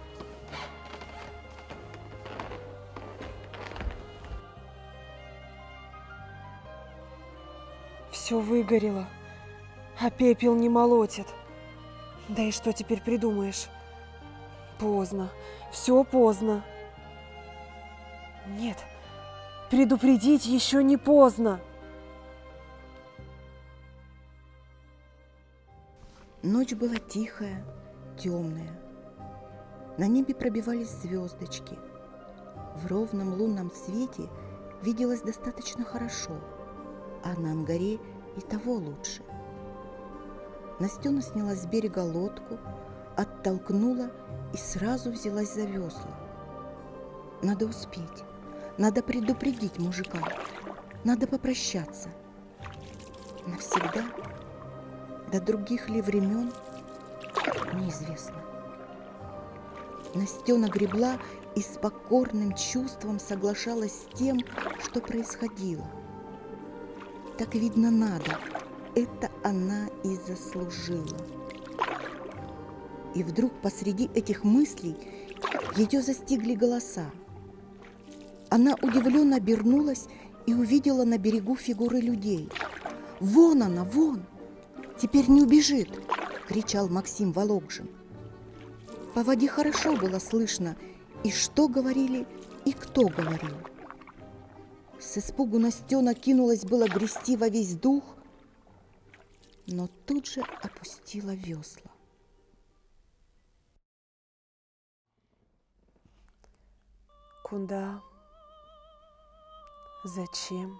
A: Все выгорело, а пепел не молотит. Да и что теперь придумаешь? Поздно, все поздно. Нет, предупредить еще не поздно.
H: Ночь была тихая, темная. На небе пробивались звездочки. В ровном лунном свете виделось достаточно хорошо, а на Ангаре и того лучше. Настена сняла с берега лодку, оттолкнула и сразу взялась за весла. Надо успеть, надо предупредить мужика, надо попрощаться. Навсегда, до других ли времен, неизвестно. Настена гребла и с покорным чувством соглашалась с тем, что происходило. Так, видно, надо. Это она и заслужила. И вдруг посреди этих мыслей ее застигли голоса. Она удивленно обернулась и увидела на берегу фигуры людей. «Вон она, вон! Теперь не убежит!» — кричал Максим Вологжин. По воде хорошо было слышно, и что говорили, и кто говорил. С испугу Настена кинулась было грести во весь дух, но тут же опустила весла.
A: Куда? Зачем?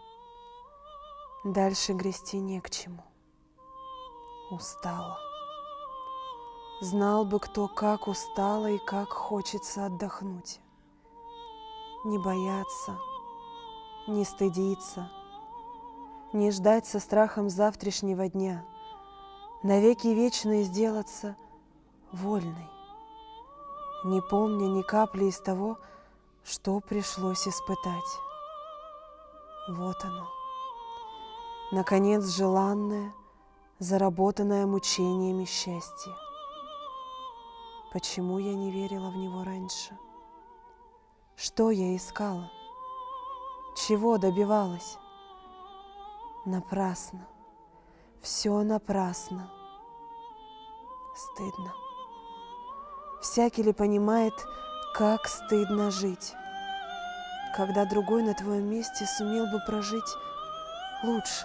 A: Дальше грести не к чему. Устала. Знал бы кто, как устала и как хочется отдохнуть. Не бояться, не стыдиться, не ждать со страхом завтрашнего дня, навеки вечные сделаться вольной, не помня ни капли из того, что пришлось испытать. Вот оно, наконец, желанное, заработанное мучениями счастье. Почему я не верила в него раньше? Что я искала? Чего добивалась? Напрасно. Все напрасно. Стыдно. Всякий ли понимает, как стыдно жить, когда другой на твоем месте сумел бы прожить лучше?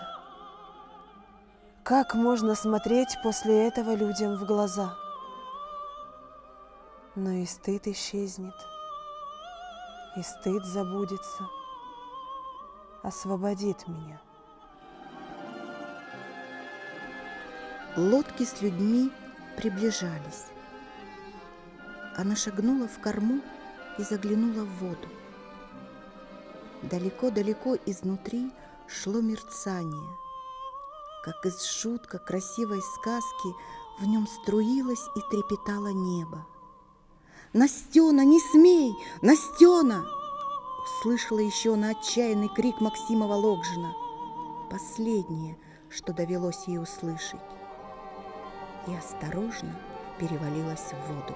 A: Как можно смотреть после этого людям в глаза? Но и стыд исчезнет, и стыд забудется, освободит меня.
H: Лодки с людьми приближались. Она шагнула в корму и заглянула в воду. Далеко-далеко изнутри шло мерцание. Как из жутко красивой сказки в нем струилось и трепетало небо. «Настена, не смей! Настена!» Услышала еще на отчаянный крик Максима Вологжина. Последнее, что довелось ей услышать. И осторожно перевалилась в воду.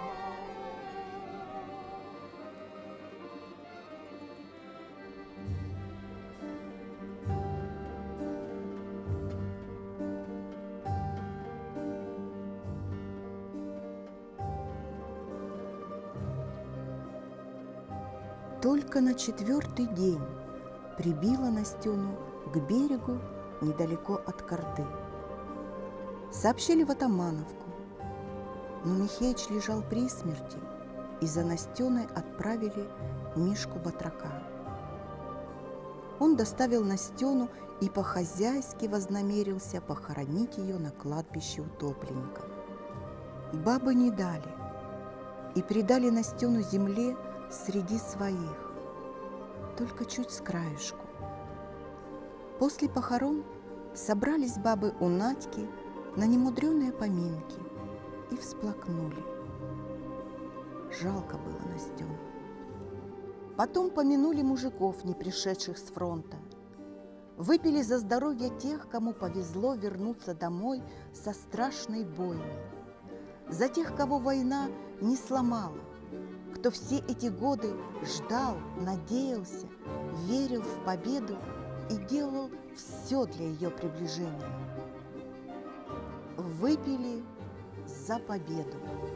H: Только на четвертый день прибила Настену к берегу недалеко от Корды. Сообщили в Атамановку, но Михеич лежал при смерти, и за Настеной отправили Мишку Батрака. Он доставил Настену и по-хозяйски вознамерился похоронить ее на кладбище утопленников. Бабы не дали и предали Настену земле среди своих, только чуть с краешку. После похорон собрались бабы у Надьки на немудреные поминки и всплакнули. Жалко было Настену. Потом помянули мужиков, не пришедших с фронта. Выпили за здоровье тех, кому повезло вернуться домой со страшной бойней. За тех, кого война не сломала, кто все эти годы ждал, надеялся, верил в победу и делал все для ее приближения. Выпили за победу.